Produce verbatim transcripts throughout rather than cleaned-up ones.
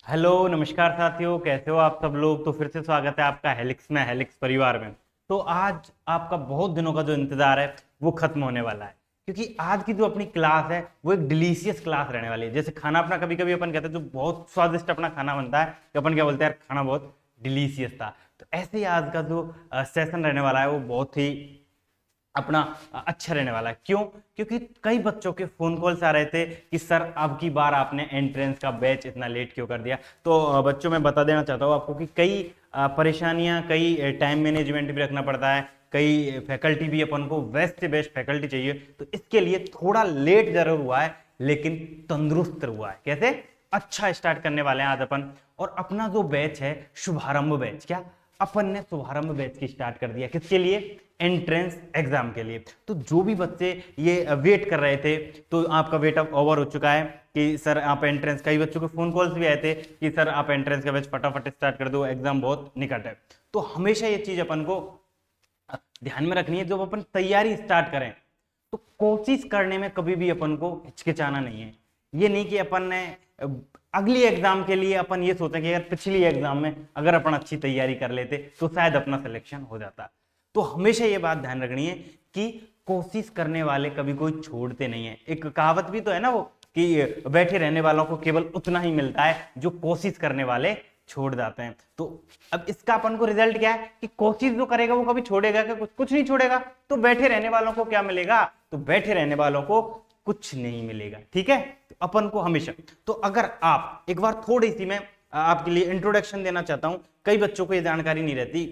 Hello नमस्कार साथियों, कैसे हो आप सब लोग। तो फिर से स्वागत है आपका हेलिक्स में, हेलिक्स परिवार में। तो आज आपका बहुत दिनों का जो इंतजार है वो खत्म होने वाला है, क्योंकि आज की जो अपनी क्लास है वो एक डिलीशियस क्लास रहने वाली है। जैसे खाना अपना कभी कभी अपन कहते हैं जो बहुत स्वादिष्ट अपना खाना बनता है, तो अपन क्या बोलते हैं, यार खाना बहुत डिलीशियस था। तो ऐसे ही आज का जो सेशन रहने वाला है वो बहुत ही अपना अच्छा रहने वाला है। क्यों? क्योंकि कई बच्चों के फोन कॉल्स आ रहे थे कि सर अब की बार आपने एंट्रेंस का बैच इतना लेट क्यों कर दिया। तो अ, बच्चों मैं बता देना चाहता हूँ आपको कि कई अ, परेशानियां, कई टाइम मैनेजमेंट भी रखना पड़ता है, कई फैकल्टी भी अपन को बेस्ट से बेस्ट फैकल्टी चाहिए। तो इसके लिए थोड़ा लेट जरूर हुआ है, लेकिन तंदुरुस्त हुआ है। कैसे? अच्छा स्टार्ट करने वाले हैं आज अपन। और अपना जो बैच है शुभारंभ बैच, क्या अपन ने शुभारंभ बैच की स्टार्ट कर दिया। किसके लिए? एंट्रेंस एग्जाम के लिए। तो जो भी बच्चे ये वेट कर रहे थे, तो आपका वेट अब ओवर हो चुका है कि सर आप एंट्रेंस, कई बच्चों के फोन कॉल्स भी आए थे कि सर आप एंट्रेंस का बैच फटाफट स्टार्ट कर दो, एग्जाम बहुत निकट है। तो हमेशा ये चीज अपन को ध्यान में रखनी है, जब अपन तैयारी स्टार्ट करें तो कोशिश करने में कभी भी अपन को हिचकिचाना नहीं है। ये नहीं कि अपन ने अगली एग्जाम के लिए अपन ये सोचें कि अगर पिछली एग्जाम में अगर अपन अच्छी तैयारी कर लेते तो शायद अपना सिलेक्शन हो जाता। तो हमेशा ये बात ध्यान रखनी है कि कोशिश करने वाले कभी कोई छोड़ते नहीं है। एक कहावत भी तो है ना वो, कि बैठे रहने वालों को केवल उतना ही मिलता है जो कोशिश करने वाले छोड़ जाते हैं। तो अब इसका अपन को रिजल्ट क्या है कि कोशिश जो करेगा वो कभी छोड़ेगा क्या? कुछ कुछ नहीं छोड़ेगा। तो बैठे रहने वालों को क्या मिलेगा? तो बैठे रहने वालों को कुछ नहीं मिलेगा। ठीक है, तो अपन को हमेशा, तो अगर आप एक बार थोड़ी सी मैं आपके लिए इंट्रोडक्शन देना चाहता हूं। कई बच्चों को ये जानकारी नहीं रहती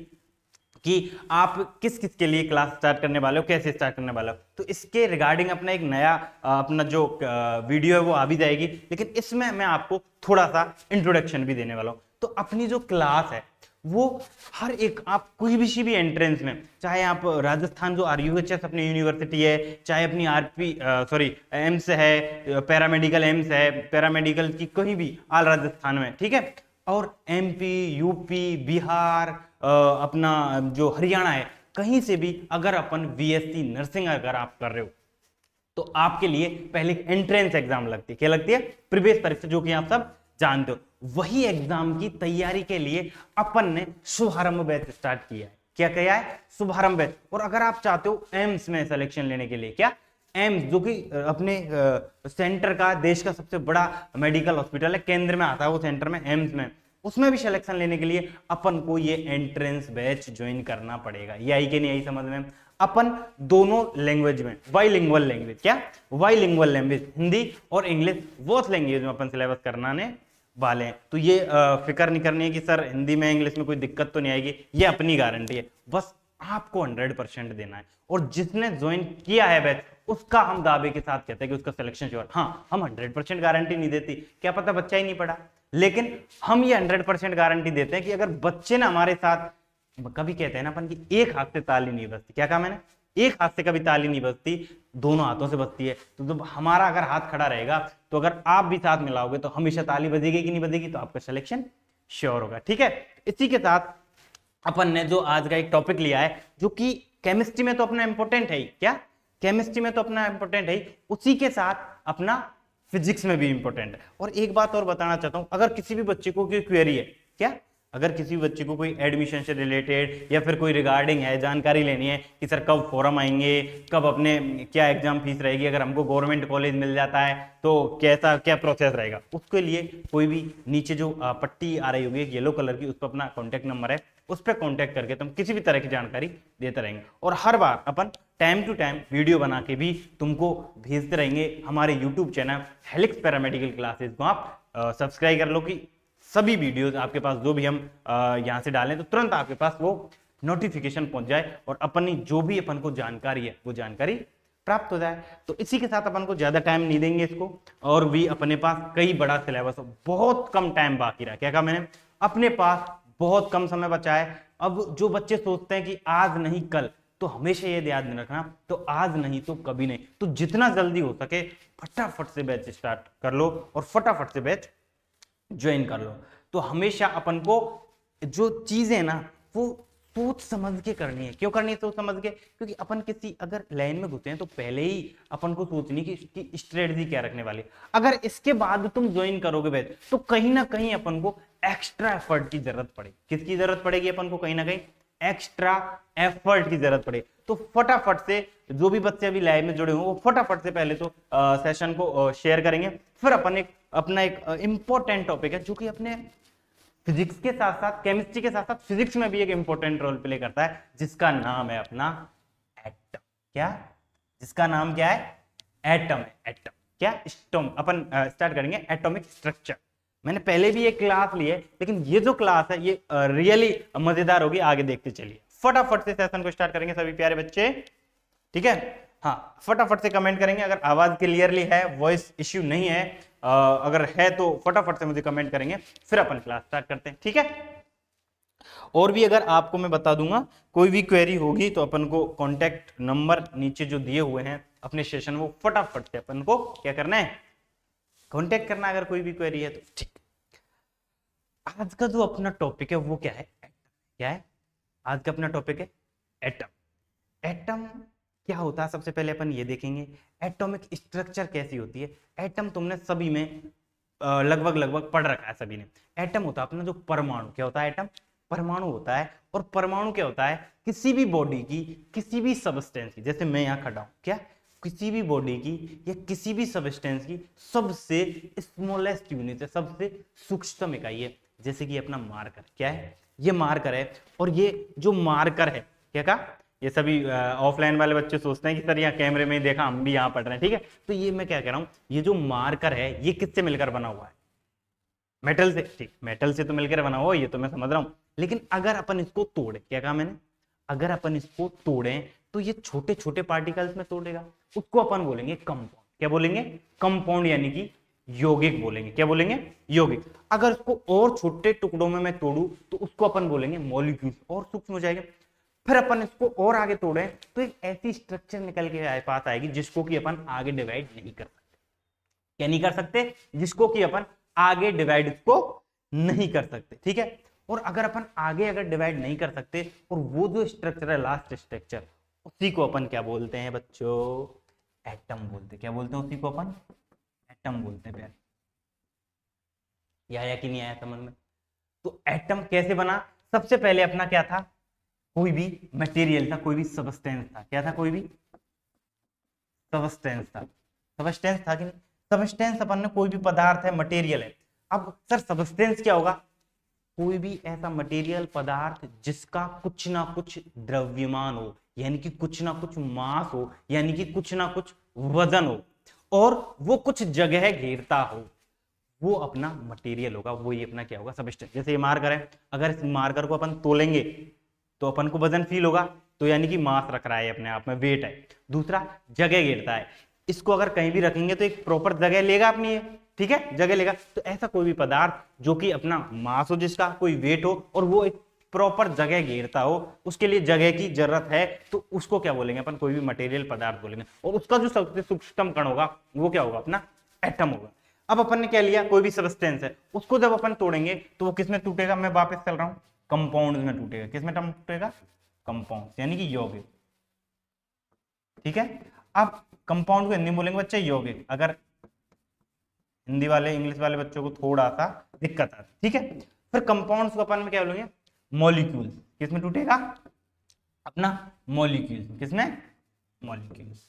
कि आप किस किस के लिए क्लास स्टार्ट करने वाले हो, कैसे स्टार्ट करने वाले हो। तो इसके रिगार्डिंग अपना एक नया अपना जो वीडियो है वो आ भी जाएगी, लेकिन इसमें मैं आपको थोड़ा सा इंट्रोडक्शन भी देने वाला हूं। तो अपनी जो क्लास है वो हर एक, आप कोई भी सी भी एंट्रेंस में, चाहे आप राजस्थान जो आर यू एच एस अपनी यूनिवर्सिटी है, चाहे अपनी आरपी सॉरी एम्स है, पैरामेडिकल एम्स है, पैरामेडिकल की कहीं भी आल राजस्थान में, ठीक है, और एमपी, यूपी, बिहार, अपना जो हरियाणा है, कहीं से भी अगर अपन बीएससी नर्सिंग अगर आप कर रहे हो तो आपके लिए पहले एंट्रेंस एग्जाम लगती है। क्या लगती है? प्रवेश परीक्षा, जो कि आप सब जानते हो। वही एग्जाम की तैयारी के लिए अपन ने शुभारंभ बैच स्टार्ट किया है। क्या किया है? शुभारंभ बैच। और अगर आप चाहते हो एम्स में सिलेक्शन लेने के लिए, क्या एम्स जो कि अपने सेंटर का, देश का सबसे बड़ा मेडिकल हॉस्पिटल है, केंद्र में आता है वो सेंटर में, एम्स में, उसमें भी सिलेक्शन लेने के लिए अपन को ये एंट्रेंस बैच ज्वाइन करना पड़ेगा। ये आई कि नहीं आई समझ में? अपन दोनों लैंग्वेज में, बाइलिंगुअल लैंग्वेज, क्या बाइलिंगुअल लैंग्वेज, हिंदी और इंग्लिश, बोथ लैंग्वेज में अपन सिलेबस कराने वाले हैं। तो ये फिक्र नहीं करनी है कि सर हिंदी में इंग्लिश में कोई दिक्कत तो नहीं आएगी, ये अपनी गारंटी है। बस आपको हंड्रेड परसेंट देना है। और जिसने ज्वाइन किया है बैच, उसका हम दावे के साथ कहते हैं कि उसका सिलेक्शन श्योर। हाँ, हम हंड्रेड परसेंट गारंटी नहीं देती, क्या पता बच्चा ही नहीं पढ़ा, लेकिन हम ये हंड्रेड परसेंट गारंटी देते हैं कि अगर बच्चे ने हमारे साथ, कभी कहते हैं ना अपन की एक हाथ से ताली नहीं बजती, क्या कहा मैंने? एक हाथ से कभी ताली नहीं बजती, दोनों हाथों से बजती है। तो जब हमारा अगर हाथ खड़ा रहेगा, तो अगर आप भी साथ मिलाओगे तो हमेशा ताली बजेगी कि नहीं बजेगी, तो आपका सिलेक्शन श्योर होगा। ठीक है, इसी के साथ अपन ने जो आज का एक टॉपिक लिया है, जो कि केमिस्ट्री में तो अपना इंपॉर्टेंट है ही, क्या केमिस्ट्री में तो अपना इंपॉर्टेंट है ही, उसी के साथ अपना फिजिक्स में भी इंपॉर्टेंट है। और एक बात और बताना चाहता हूं, अगर किसी भी बच्चे को कोई क्वेरी है, क्या अगर किसी भी बच्चे को कोई एडमिशन से रिलेटेड या फिर कोई रिगार्डिंग है, जानकारी लेनी है कि सर कब फॉर्म आएंगे, कब अपने क्या एग्जाम फीस रहेगी, अगर हमको गवर्नमेंट कॉलेज मिल जाता है तो कैसा क्या प्रोसेस रहेगा, उसके लिए कोई भी नीचे जो पट्टी आ रही होगी येलो कलर की, उस पर अपना कॉन्टैक्ट नंबर है, उस पर कॉन्टैक्ट करके तुम किसी भी तरह की जानकारी देते रहेंगे। और हर बार अपन टाइम टू टाइम वीडियो बना के भी तुमको भेजते रहेंगे। हमारे YouTube channel Helix paramedical classes को आप सब्सक्राइब कर लो कि सभी वीडियोस आपके पास जो भी हम यहाँ से डालें तो तुरंत आपके पास वो नोटिफिकेशन पहुंच जाए और अपनी जो भी अपन को जानकारी है वो जानकारी प्राप्त हो जाए। तो इसी के साथ अपन को ज्यादा टाइम नहीं देंगे इसको, और भी अपने पास कई बड़ा सिलेबस हो, बहुत कम टाइम बाकी रहा। क्या कहा मैंने? अपने पास बहुत कम समय बचा है। अब जो बच्चे सोचते हैं कि आज नहीं कल, तो हमेशा ये ध्यान रखना, तो आज नहीं तो कभी नहीं। तो जितना जल्दी हो सके फटाफट से बैच स्टार्ट कर लो और फटाफट से बैच ज्वाइन कर लो। तो हमेशा अपन को जो चीजें ना वो सोच समझ के करनी है। क्यों करनी है सोच समझ के? क्योंकि अपन किसी अगर लाइन में घुसे हैं तो पहले ही अपन को सोचनी कि इसकी स्ट्रेटजी क्या रखने वाली है। अगर इसके बाद तुम ज्वाइन करोगे बैच तो कहीं ना कहीं अपन को एक्स्ट्रा एफर्ट की जरूरत पड़ेगी। किसकी जरूरत पड़ेगी अपन को? कहीं ना कहीं एक्स्ट्रा एफर्ट की जरूरत पड़ेगी। तो फटाफट से जो भी बच्चे अभी लाइव में जुड़े हुए वो फटाफट से पहले तो सेशन को शेयर करेंगे, फिर अपन एक अपना एक इंपॉर्टेंट टॉपिक है जो कि अपने फिजिक्स के साथ साथ केमिस्ट्री के साथ साथ फिजिक्स में भी एक इंपॉर्टेंट रोल प्ले करता है, जिसका नाम है अपना एटम। क्या? जिसका नाम क्या है? एटम है। एटम क्या? स्टोम। अपन स्टार्ट करेंगे एटॉमिक स्ट्रक्चर। मैंने पहले भी एक क्लास ली है, लेकिन ये जो क्लास है ये रियली मजेदार होगी। आगे देखते चलिए, फटाफट से सेशन को स्टार्ट करेंगे सभी प्यारे बच्चे। ठीक है? हाँ, फटाफट से कमेंट करेंगे अगर आवाज क्लियरली है, वॉइस इश्यू नहीं है। आ, अगर है तो फटाफट से मुझे कमेंट करेंगे, फिर अपन क्लास स्टार्ट करते हैं। ठीक है? और भी अगर आपको मैं बता दूंगा, कोई भी क्वेरी होगी तो अपन को कॉन्टेक्ट नंबर नीचे जो दिए हुए हैं अपने सेशन, वो फटाफट से अपन को क्या करना है? कॉन्टेक्ट करना अगर कोई भी क्वेरी है तो। ठीक, आज का जो अपना टॉपिक है वो क्या है? क्या है आज का अपना टॉपिक? है एटम। एटम क्या होता है सबसे पहले अपन ये देखेंगे। एटॉमिक स्ट्रक्चर कैसी होती है? एटम तुमने सभी में लगभग लगभग पढ़ रखा है सभी ने। एटम होता है अपना जो परमाणु। क्या होता है? एटम परमाणु होता है। और परमाणु क्या होता है? किसी भी बॉडी की किसी भी सबस्टेंस की, जैसे मैं यहाँ खड़ा हूं, क्या किसी भी बॉडी की या किसी भी सबस्टेंस की सबसे स्मॉलेस्ट यूनिट है, सबसे सूक्ष्म इकाई है। जैसे कि अपना मार्कर। क्या है? ये मार्कर है। और ये जो मार्कर है, क्या कहा? ये सभी ऑफलाइन वाले बच्चे सोचते हैं कि सर यहाँ कैमरे में ही देखा, हम भी यहाँ पढ़ रहे हैं। ठीक है? तो ये मैं क्या कह रहा हूँ, ये जो मार्कर है ये किससे मिलकर बना हुआ है? मेटल से। ठीक, मेटल से तो मिलकर बना हुआ, ये तो मैं समझ रहा हूँ। लेकिन अगर अपन इसको तोड़े, क्या कहा मैंने? अगर अपन इसको तोड़े तो ये छोटे छोटे पार्टिकल्स में तोड़ेगा, उसको अपन बोलेंगे कंपाउंड। क्या बोलेंगे? कंपाउंड, यानी कि यौगिक बोलेंगे। क्या बोलेंगे? यौगिक। अगर इसको और छोटे टुकड़ों में मैं तोड़ू तो उसको अपन बोलेंगे मॉलिक्यूल, और सूक्ष्म हो जाएगा। फिर अपन इसको और आगे तोड़े तो एक ऐसी स्ट्रक्चर निकल के पास आएगी जिसको कि अपन आगे डिवाइड नहीं कर सकते। क्या नहीं कर सकते? जिसको कि अपन आगे डिवाइड इसको नहीं कर सकते। ठीक है? और अगर अपन आगे अगर डिवाइड नहीं कर सकते और वो जो स्ट्रक्चर है लास्ट स्ट्रक्चर, उसी को अपन क्या बोलते हैं बच्चों? एटम बोलते हैं। क्या बोलते हैं? उसी को अपन एटम बोलते हैं। प्यार ये आया कि नहीं आया समझ में? तो एटम कैसे बना? सबसे पहले अपना क्या था? कोई भी मटेरियल था, कोई भी सबस्टेंस था। क्या था? कोई भी सबस्टेंस था। सबस्टेंस था कि नहीं? सबस्टेंस अपन ने कोई भी पदार्थ है, मटेरियल है। अब सर सबस्टेंस क्या होगा? कोई भी ऐसा मटेरियल पदार्थ जिसका कुछ ना कुछ द्रव्यमान हो, यानी कि कुछ ना कुछ मास हो, यानी कि कुछ ना कुछ वजन हो, और वो कुछ जगह घेरता हो, वो अपना मटेरियल होगा। वो ये अपना क्या होगा? सबस्टेंस। जैसे ये मार्कर है, अगर इस मार्कर को अपन तोलेंगे तो अपन को वजन फील होगा, तो यानी कि मास रख रहा है अपने आप में, वेट है। दूसरा, जगह घेरता है। इसको अगर कहीं भी रखेंगे तो एक प्रॉपर जगह लेगा अपनी, ठीक है, जगह लेगा। तो ऐसा कोई भी पदार्थ जो कि अपना मास हो, जिसका कोई वेट हो और वो एक प्रॉपर जगह घेरता हो, उसके लिए जगह की जरूरत है, तो उसको क्या बोलेंगे अपन? कोई भी मटेरियल पदार्थ बोलेंगे। और उसका जो सबसे सूक्ष्म कण होगा वो क्या होगा? अपना एटम होगा। अब अपन ने क्या लिया? कोई भी सबस्टेंस है, उसको जब अपन तोड़ेंगे तो वो किसमें टूटेगा? मैं वापस चल रहा हूं, कंपाउंड में टूटेगा। किसमें टूटेगा? कंपाउंड, यानी कि यौगिक। ठीक है? अब कंपाउंड को हिंदी में बोलेंगे बच्चे यौगिक। अगर हिंदी वाले इंग्लिश वाले बच्चों को थोड़ा सा दिक्कत आती, ठीक है? फिर कंपाउंड्स को अपन में क्या बोलेंगे? मॉलिक्यूल्स। किसमें टूटेगा? अपना मॉलिक्यूल्स। किसमें? मॉलिक्यूल्स।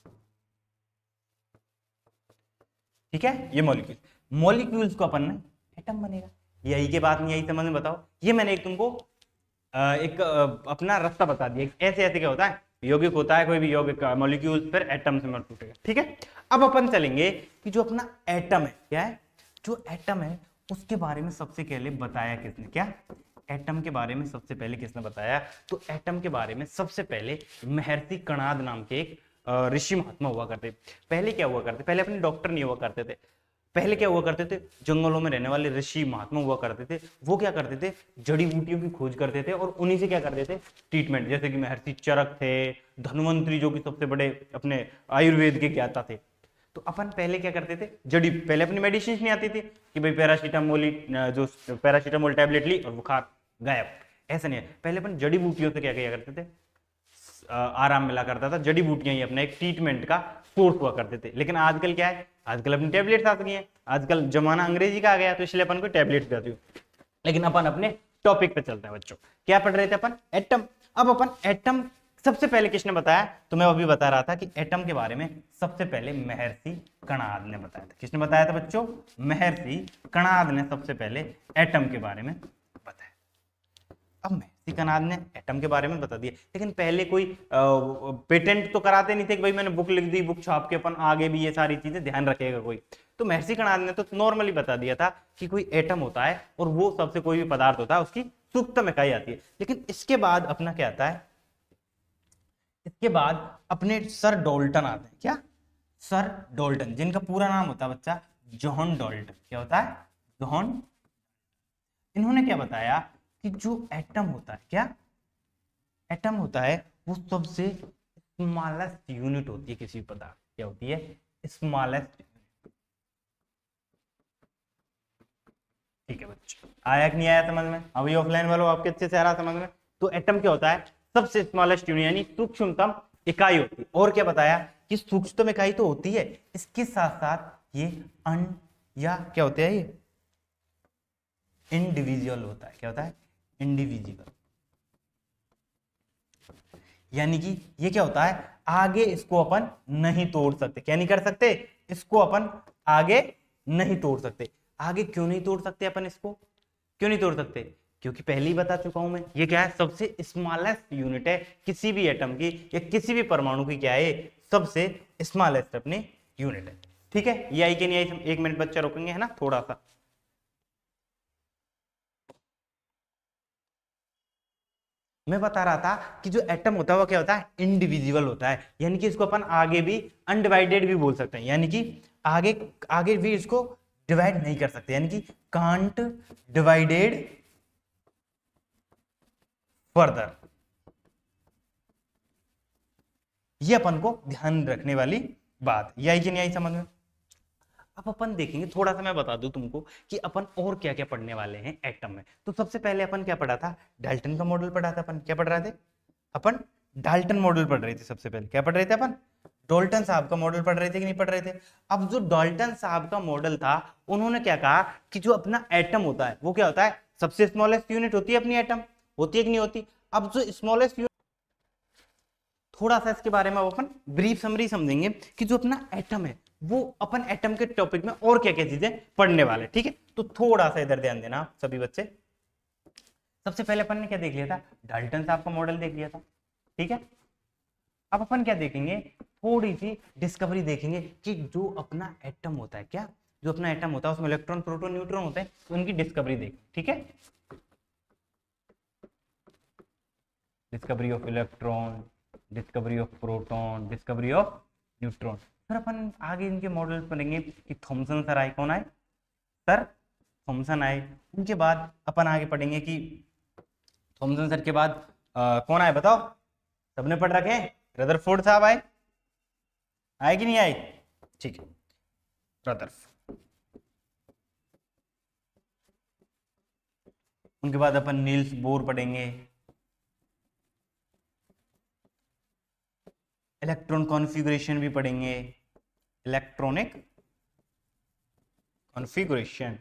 ठीक है? ये मॉलिक्यूल्स, मॉलिक्यूल्स को अपन में एटम बनेगा। यही के बात नहीं, यही समझ में बताओ। ये मैंने एक तुमको एक अपना रास्ता बता दिया। ऐसे ऐसे क्या होता है? यौगिक होता है कोई भी यौगिक मॉलिक्यूल, फिर एटम से मत टूटेगा। ठीक है? अब अपन चलेंगे कि जो अपना एटम है, क्या है? जो एटम है उसके बारे में सबसे पहले बताया किसने? क्या एटम के बारे में सबसे पहले किसने बताया? तो एटम के बारे में सबसे पहले महर्षि कणाद नाम के एक ऋषि महात्मा हुआ करते। पहले क्या हुआ करते? पहले अपने डॉक्टर नहीं हुआ करते थे। पहले क्या हुआ करते थे? जंगलों में रहने वाले ऋषि महात्मा हुआ करते थे। वो क्या करते थे? जड़ी बूटियों की खोज करते थे और उन्हीं से क्या करते थे? ट्रीटमेंट। जैसे कि महर्षि चरक थे, धन्वंतरी जो कि सबसे बड़े अपने आयुर्वेद के ज्ञाता थे। तो अपन पहले क्या करते थे? जड़ी, पहले अपनी मेडिसिन नहीं आती थी कि भाई पैरासीटामोल, जो पैरासीटामोल टैबलेट ली और बुखार गायब। ऐसा नहीं है। पहले अपन जड़ी बूटियों से क्या किया करते थे, आराम मिला करता था, जड़ी बूटियां ही अपना एक ट्रीटमेंट का सोर्स हुआ करते थे। लेकिन आजकल क्या है, आजकल अपनी टैबलेट्स आ गई हैं, आजकल जमाना अंग्रेजी का आ गया, तो इसलिए अपन को टैबलेट्स देती हूँ। लेकिन अपन अपने टॉपिक पे चलते हैं बच्चों। क्या पढ़ रहे थे अपन, एटम। अब अपन एटम सबसे पहले किसने बताया, तो मैं अभी बता रहा था कि एटम के बारे में सबसे पहले महर्षि कणाद ने बताया था। किसने बताया था बच्चों, महर्षि कणाद ने सबसे पहले एटम के बारे में बताया। अब महर्षि कणाद ने एटम के बारे में बता दिया, लेकिन पहले कोई पेटेंट तो कराते नहीं थे कि भाई मैंने बुक लिख दी, बुक छाप के अपन आगे भी ये सारी चीजें ध्यान रखेगा कोई। तो महर्षि कणाद ने तो नॉर्मली बता दिया था कि कोई एटम होता है और वो सबसे कोई भी पदार्थ होता है उसकी सूक्ष्मतम इकाई आती है। लेकिन इसके बाद अपना क्या आता है, इसके बाद अपने सर डाल्टन आते हैं। क्या, सर डाल्टन, जिनका पूरा नाम होता है बच्चा जॉन डाल्टन। क्या होता है, जॉन। इन्होंने क्या बताया कि जो एटम होता है, क्या एटम होता है, वो सबसे स्मॉलेस्ट यूनिट होती है किसी पदार्थ। क्या होती है, स्मॉलेस्ट। ठीक है बच्चों, आया कि नहीं आया समझ में, अभी ऑफलाइन वालों आपके अच्छे से आ रहा समझ में। तो एटम क्या होता है, सबसे स्मॉलेस्ट यूनिट यानी सूक्ष्मतम इकाई होती है। और क्या बताया कि सूक्ष्मतम इकाई तो होती है, इसके साथ साथ ये अन या क्या होता है, ये इंडिविजुअल होता है। क्या होता है, इंडिविजुअल। यानी कि ये क्या होता है, आगे इसको अपन नहीं तोड़ सकते। क्या नहीं कर सकते, इसको अपन आगे नहीं तोड़ सकते। आगे क्यों नहीं तोड़ सकते अपन इसको, क्यों नहीं तोड़ सकते, क्योंकि पहले ही बता चुका हूं मैं, ये क्या है, सबसे स्मॉलेस्ट यूनिट है किसी भी एटम की या किसी भी परमाणु की। क्या है, सबसे स्मॉलेस्ट अपनी यूनिट है। ठीक है, ये आई कि नहीं आई, एक मिनट बच्चा रोकेंगे है ना थोड़ा सा। मैं बता रहा था कि जो एटम होता है वो क्या होता है, इंडिविजुअल होता है। यानी कि इसको अपन आगे भी अनडिवाइडेड भी बोल सकते हैं, यानी कि आगे आगे भी इसको डिवाइड नहीं कर सकते, यानी कि कांट डिवाइडेड फर्दर। ये अपन को ध्यान रखने वाली बात, यही कि नहीं आई समझ में। अब अपन देखेंगे, थोड़ा सा मैं बता दूं तुमको कि अपन और क्या क्या पढ़ने वाले हैं एटम में। तो सबसे पहले अपन क्या पढ़ा था, डाल्टन का मॉडल पढ़ा था। अपन क्या पढ़ रहे थे, अपन डाल्टन मॉडल पढ़ रहे थे। सबसे पहले क्या पढ़ रहे थे अपन, डाल्टन साहब का मॉडल पढ़ रहे थे कि नहीं पढ़ रहे थे। अब जो डाल्टन साहब का मॉडल था, उन्होंने क्या कहा कि जो अपना एटम होता है वो क्या होता है, सबसे स्मॉलेस्ट यूनिट होती है अपनी एटम, होती है कि नहीं होती। अब जो स्मॉलेस्ट यूनिट, थोड़ा सा इसके बारे में अपन ब्रीफ समरी समझेंगे कि जो अपना एटम है वो अपन एटम के टॉपिक में और क्या क्या चीजें पढ़ने वाले। ठीक है, तो थोड़ा सा इधर ध्यान देना सभी बच्चे। सबसे पहले अपन ने क्या देख लिया था, डाल्टन साहब का मॉडल देख लिया था। ठीक है, अब अपन क्या देखेंगे, थोड़ी सी डिस्कवरी देखेंगे कि जो अपना एटम होता है, क्या जो अपना एटम होता है उसमें इलेक्ट्रॉन प्रोटॉन न्यूट्रॉन होते हैं, तो उनकी डिस्कवरी देखें। ठीक है, discovery of electron, discovery of proton, discovery of neutron. फिर अपन आगे इनके मॉडल पढ़ेंगे कि थॉमसन सर आए, कौन आए, सर थॉमसन आए। उनके बाद अपन आगे पढ़ेंगे कि थॉमसन सर के बाद आ, कौन आए बताओ, सबने पढ़ रखे हैं, रदरफोर्ड साहब आए, आए कि नहीं आए। ठीक है, रदरफोर्ड। उनके बाद अपन नील्स बोर पढ़ेंगे, इलेक्ट्रॉन कॉन्फ़िगरेशन भी पढ़ेंगे, इलेक्ट्रॉनिक कॉन्फ़िगरेशन।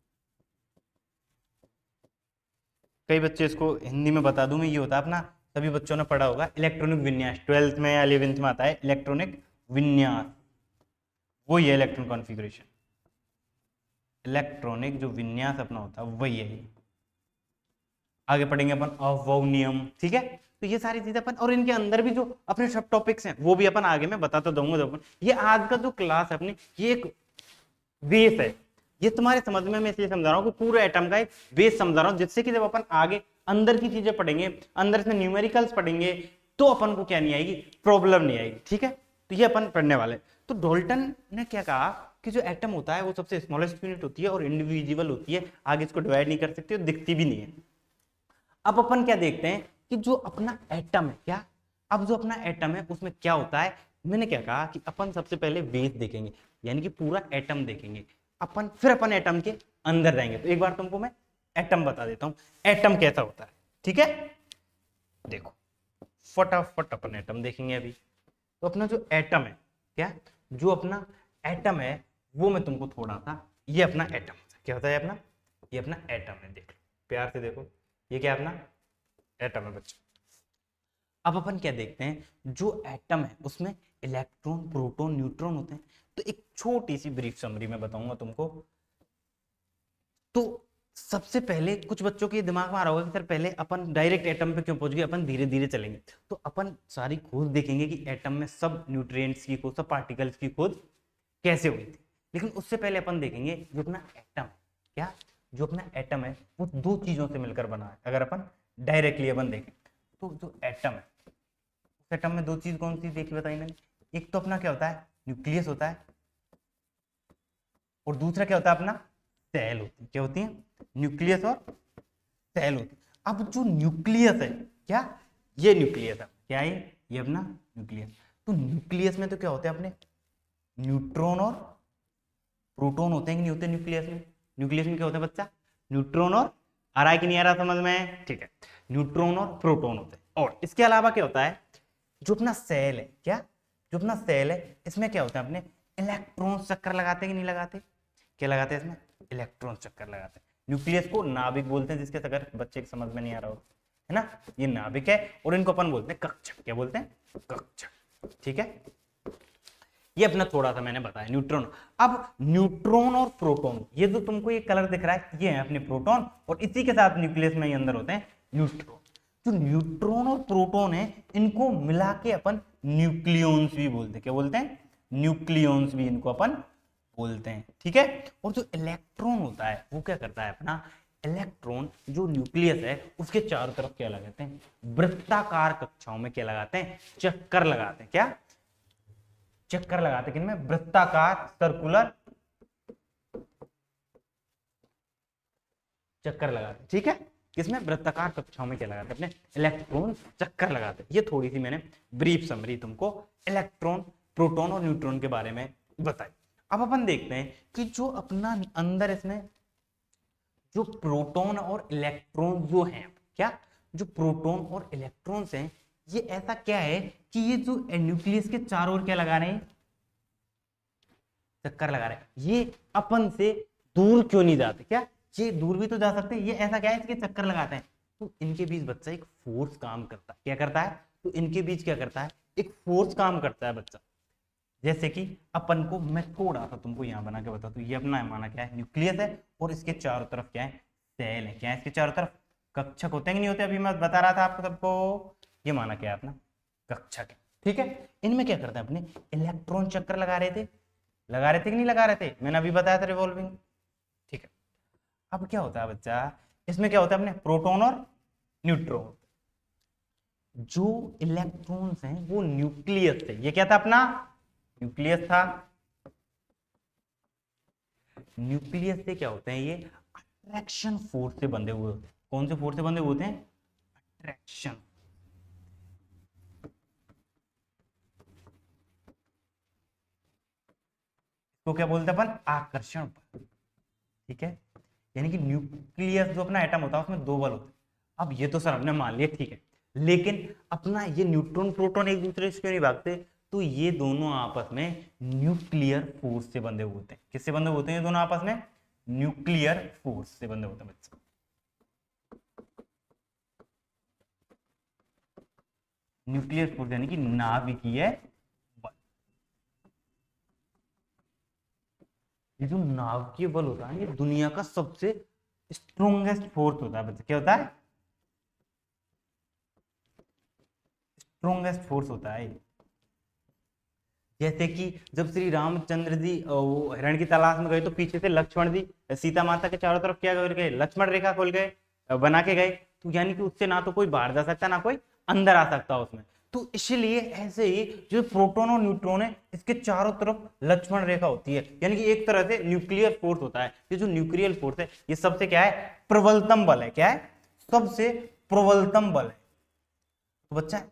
कई बच्चे इसको हिंदी में बता दूं मैं, ये होता है अपना, सभी बच्चों ने पढ़ा होगा इलेक्ट्रॉनिक विन्यास, ट्वेल्थ में या इलेवेंथ में आता है इलेक्ट्रॉनिक विन्यास, वो ही है इलेक्ट्रॉन कॉन्फ़िगरेशन। इलेक्ट्रॉनिक जो विन्यास अपना होता है वही है। आगे पढ़ेंगे अपन अवॉव नियम। ठीक है, तो ये सारी चीजें अपन, और इनके अंदर भी जो अपने सब टॉपिक्स हैं वो भी अपन आगे में बताता दूंगा। तो अपन ये आज का जो क्लास है अपनी, ये एक बेस है, ये तुम्हारे समझ में मैं इसलिए समझा रहा हूँ कि पूरे एटम का एक बेस समझा रहा हूँ, जिससे कि जब अपन आगे अंदर की चीजें पढ़ेंगे, अंदर से न्यूमेरिकल्स पढ़ेंगे, तो अपन को क्या नहीं आएगी, प्रॉब्लम नहीं आएगी। ठीक है, तो ये अपन पढ़ने वाले। तो डाल्टन ने क्या कहा कि जो एटम होता है वो सबसे स्मॉलेस्ट यूनिट होती है और इंडिविजुअल होती है, आगे इसको डिवाइड नहीं कर सकते और दिखती भी नहीं है। अब अपन क्या देखते हैं कि जो अपना एटम है, क्या अब जो अपना एटम है उसमें क्या होता है। मैंने क्या कहा कि अपन सबसे पहले बेस देखेंगे, यानी कि पूरा एटम देखेंगे अपन, फिर अपन एटम के अंदर जाएंगे। तो एक बार तुमको मैं एटम बता देता हूं, एटम कैसा होता है। ठीक है, देखो फटाफट अपन एटम देखेंगे अभी। तो अपना जो एटम है, क्या जो अपना एटम है वो मैं तुमको थोड़ा सा, ये अपना एटम क्या होता है अपना, ये अपना एटम है, देख लो प्यार से देखो, ये क्या अपना एटम है बच्चों। अब अपन क्या देखते हैं, जो एटम है उसमें इलेक्ट्रॉन प्रोटॉन न्यूट्रॉन होते हैं। तो एक छोटी सी ब्रीफ समरी में बताऊंगा तुमको। तो सबसे पहले कुछ बच्चों के दिमाग में आ रहा होगा कि सर पहले अपन डायरेक्ट एटम पे क्यों पहुंच गए, अपन धीरे धीरे चलेंगे। तो अपन सारी खोज देखेंगे कि एटम में सब न्यूट्रिएंट्स की खोज, सब पार्टिकल्स की खोज कैसे हुई थी। लेकिन उससे पहले अपन देखेंगे जो अपना एटम, क्या जो अपना एटम है वो दो चीजों से मिलकर बना है। अगर अपन डायरेक्टली अपन देखें तो जो एटम है, उस एटम में दो चीज कौन सी देखी बताई मैंने, एक तो अपना क्या होता है न्यूक्लियस होता है, और दूसरा क्या होता है अपना सेल होती है। क्या होती है, न्यूक्लियस और सेल होती है। अब जो न्यूक्लियस है, क्या ये न्यूक्लियस है, क्या है ये अपना न्यूक्लियस। तो न्यूक्लियस में तो क्या होते हैं अपने न्यूट्रॉन और प्रोटॉन होते हैं कि नहीं होते न्यूक्लियस में। न्यूक्लियस में क्या होता है बच्चा, न्यूट्रॉन और, आ रहा है कि नहीं आ रहा समझ में, ठीक है, न्यूट्रॉन और प्रोटॉन होते हैं। और इसके अलावा क्या होता है, जो अपना सेल है, क्या जो अपना सेल है इसमें क्या होता है अपने इलेक्ट्रॉन चक्कर लगाते हैं कि नहीं लगाते, क्या लगाते हैं इसमें इलेक्ट्रॉन चक्कर लगाते हैं। न्यूक्लियस को नाभिक बोलते हैं, जिसके अगर बच्चे के समझ में नहीं आ रहा हो, है ना, ये नाभिक है, और इनको अपन बोलते हैं कक्षक। क्या बोलते हैं, कक्षक, ठीक है। ये अपना थोड़ा सा मैंने बताया न्यूट्रॉन। अब न्यूट्रॉन और प्रोटॉन, ये जो तुमको ये कलर दिख रहा है ये है अपने प्रोटॉन, और इसी के साथ न्यूक्लियस में ही अंदर होते हैं न्यूट्रॉन। जो न्यूट्रॉन और प्रोटॉन है इनको मिला के अपन न्यूक्लियॉन्स भी बोलते हैं। क्या बोलते हैं, न्यूक्लियॉन्स भी इनको अपन बोलते हैं, ठीक है। और जो इलेक्ट्रॉन होता है वो क्या करता है अपना, इलेक्ट्रॉन जो न्यूक्लियस है उसके चारों तरफ क्या लगाते हैं, वृत्ताकार कक्षाओं में क्या लगाते हैं, चक्कर लगाते हैं। क्या चक्कर लगाते हैं किनमें, वृत्ताकार सर्कुलर चक्कर लगाते हैं, ठीक है। किसमें, वृत्ताकार कक्षाओं में क्या लगाते हैं, अपने इलेक्ट्रॉन चक्कर लगाते हैं। ये थोड़ी सी मैंने ब्रीफ समरी तुमको इलेक्ट्रॉन प्रोटॉन और न्यूट्रॉन के बारे में बताई। अब अपन देखते हैं कि जो अपना अंदर इसमें जो प्रोटॉन और इलेक्ट्रॉन जो हैं, क्या जो प्रोटॉन और इलेक्ट्रॉन्स हैं, ये ऐसा क्या है कि ये जो न्यूक्लियस के चारों ओर क्या लगा रहे हैं, चक्कर लगा रहे हैं। ये अपन से दूर क्यों नहीं जाते, क्या ये दूर भी तो जा सकते हैं, ये ऐसा क्या है इसके चक्कर लगाते हैं। तो इनके बीच बच्चा एक फोर्स काम करता है। क्या करता है, तो इनके बीच क्या करता है, एक फोर्स काम करता है बच्चा। जैसे कि अपन को मैं थोड़ा सा तुमको यहाँ बना के बता, तो ये अपना माना क्या है न्यूक्लियस है, और इसके चारों तरफ क्या है, सेल है। क्या है इसके चारों तरफ, कक्षक होते हैं कि नहीं होते, अभी मैं बता रहा था आपको सबको। ये माना क्या है अपना कक्षक है, ठीक है। इनमें क्या करते हैं अपने इलेक्ट्रॉन चक्कर लगा रहे थे, लगा रहे थे कि नहीं लगा रहे थे, मैंने अभी बताया था रिवॉल्विंग, ठीक है। अब क्या होता है बच्चा, इसमें क्या होता है अपने प्रोटॉन और न्यूट्रॉन। जो इलेक्ट्रॉन्स हैं वो न्यूक्लियस थे, ये क्या था अपना न्यूक्लियस था। न्यूक्लियस से क्या होते हैं, ये अट्रैक्शन फोर्स से बंधे हुए होते हैं। कौन से फोर्स से बंधे हुए होते हैं, अट्रैक्शन। तो क्या बोलते हैं अपन, आकर्षण बल, ठीक है। यानी कि न्यूक्लियस जो अपना एटम होता है उसमें दो बल होते हैं। अब ये तो सर हमने मान लिया, ठीक है, लेकिन अपना ये न्यूट्रॉन प्रोटॉन एक दूसरे से क्यों नहीं भागते, तो ये दोनों आपस में न्यूक्लियर फोर्स से बंधे हुए होते हैं। किससे बंधे होते हैं ये दोनों आपस में, न्यूक्लियर फोर्स से बंधे होते हैं बच्चों। न्यूक्लियर फोर्स यानी कि नाभिकीय बल। ये जो नाभिकीय बल होता है ये दुनिया का सबसे स्ट्रॉन्गेस्ट फोर्स होता है बच्चा। क्या होता है, स्ट्रॉन्गेस्ट फोर्स होता है। जैसे कि जब श्री रामचंद्र जी वो हिरण की तलाश में गए तो पीछे से लक्ष्मण जी सीता माता के चारों तरफ क्या कर गए, लक्ष्मण रेखा खोल गए, बना के गए। तो यानी कि उससे ना तो कोई बाहर जा सकता ना कोई अंदर आ सकता उसमें। तो इसलिए ऐसे ही जो प्रोटॉन और न्यूट्रॉन है इसके चारों तरफ लक्ष्मण रेखा होती है। यानी कि एक तरह से न्यूक्लियर फोर्स होता है। ये जो न्यूक्लियर फोर्स है ये सबसे क्या है, प्रबलतम बल है। क्या है, सबसे प्रबलतम बल है। तो बच्चा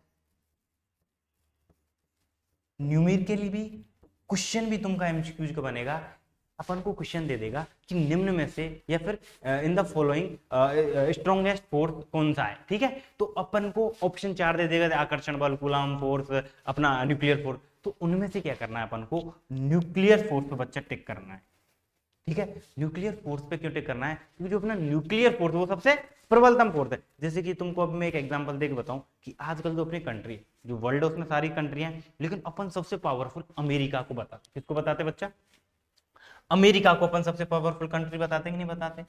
न्यूमेरिकली भी क्वेश्चन भी तुमका एमसीक्यूज का बनेगा। अपन को क्वेश्चन दे देगा कि निम्न में से या फिर in the following strongest force कौन सा है, ठीक है। तो अपन को ऑप्शन चार दे देगा, आकर्षण बल, कूलॉम फोर्स, अपना न्यूक्लियर फोर्स। तो उनमें से क्या करना है अपन को, न्यूक्लियर फोर्स पे बच्चा टिक करना है, ठीक है। न्यूक्लियर फोर्स पे क्यों टिक करना है, क्योंकि जो अपना न्यूक्लियर फोर्स वो सबसे प्रबलतम फोर्स है। जैसे कि तुमको अब मैं एक एग्जांपल देके बताऊं कि आजकल जो अपनी कंट्री है, जो वर्ल्ड है उसमें सारी कंट्रियां हैं, लेकिन अपन सबसे पावरफुल अमेरिका को बताते। किसको बताते बच्चा, अमेरिका को अपन सबसे पावरफुल कंट्री बताते कि नहीं बताते।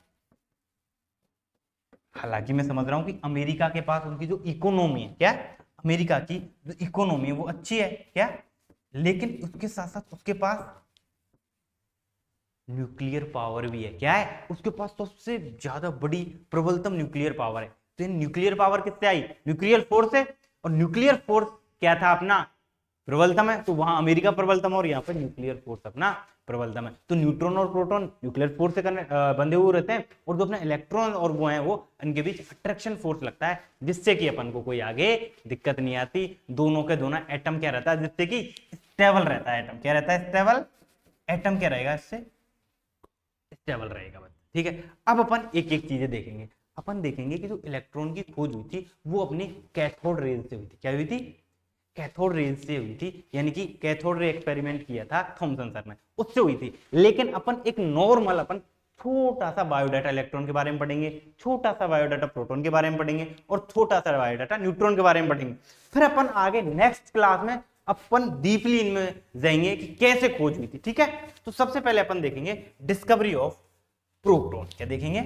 हालांकि मैं समझ रहा हूं कि अमेरिका के पास उनकी जो इकोनॉमी है, क्या अमेरिका की जो इकोनॉमी है वो अच्छी है क्या, लेकिन उसके साथ साथ उसके पास न्यूक्लियर पावर भी है, क्या है, उसके पास सबसे ज्यादा बड़ी प्रबलतम न्यूक्लियर पावर है। तो न्यूक्लियर पावर किससे आई, न्यूक्लियर फोर्स है। और न्यूक्लियर फोर्स क्या था अपना, प्रबलतम है। तो वहां अमेरिका प्रबलतम और यहाँ पर न्यूक्लियर फोर्स अपना प्रबलतम है। तो न्यूट्रॉन और प्रोटॉन न्यूक्लियर फोर्स से करने बंधे हुए रहते हैं, और जो अपना इलेक्ट्रॉन और वो हैं वो इनके बीच अट्रैक्शन फोर्स लगता है, जिससे कि अपन को कोई आगे दिक्कत नहीं आती। दोनों के दोनों एटम क्या रहता है, जिससे कि स्टेबल रहता है एटम, क्या रहता है स्टेबल, एटम क्या रहेगा इससे स्टेबल रहेगा, ठीक है। अब अपन एक एक चीजें देखेंगे। अपन देखेंगे कि जो इलेक्ट्रॉन की खोज हुई थी वो अपनी कैथोड रेज से हुई थी। क्या हुई थी, कैथोड रेज से हुई थी, यानी कि कैथोड रे एक्सपेरिमेंट किया था थॉमसन सर ने, उससे हुई थी। लेकिन अपन एक नॉर्मल अपन छोटा सा बायोडाटा इलेक्ट्रॉन के बारे में पढ़ेंगे, छोटा सा बायोडाटा प्रोटॉन के बारे में पढ़ेंगे, और छोटा सा बायोडाटा न्यूट्रॉन के बारे में पढ़ेंगे। फिर अपन आगे नेक्स्ट क्लास में अपन डीपली इनमें जाएंगे कि कैसे खोज हुई थी, ठीक है। तो सबसे पहले अपन देखेंगे डिस्कवरी ऑफ प्रोटॉन। क्या देखेंगे,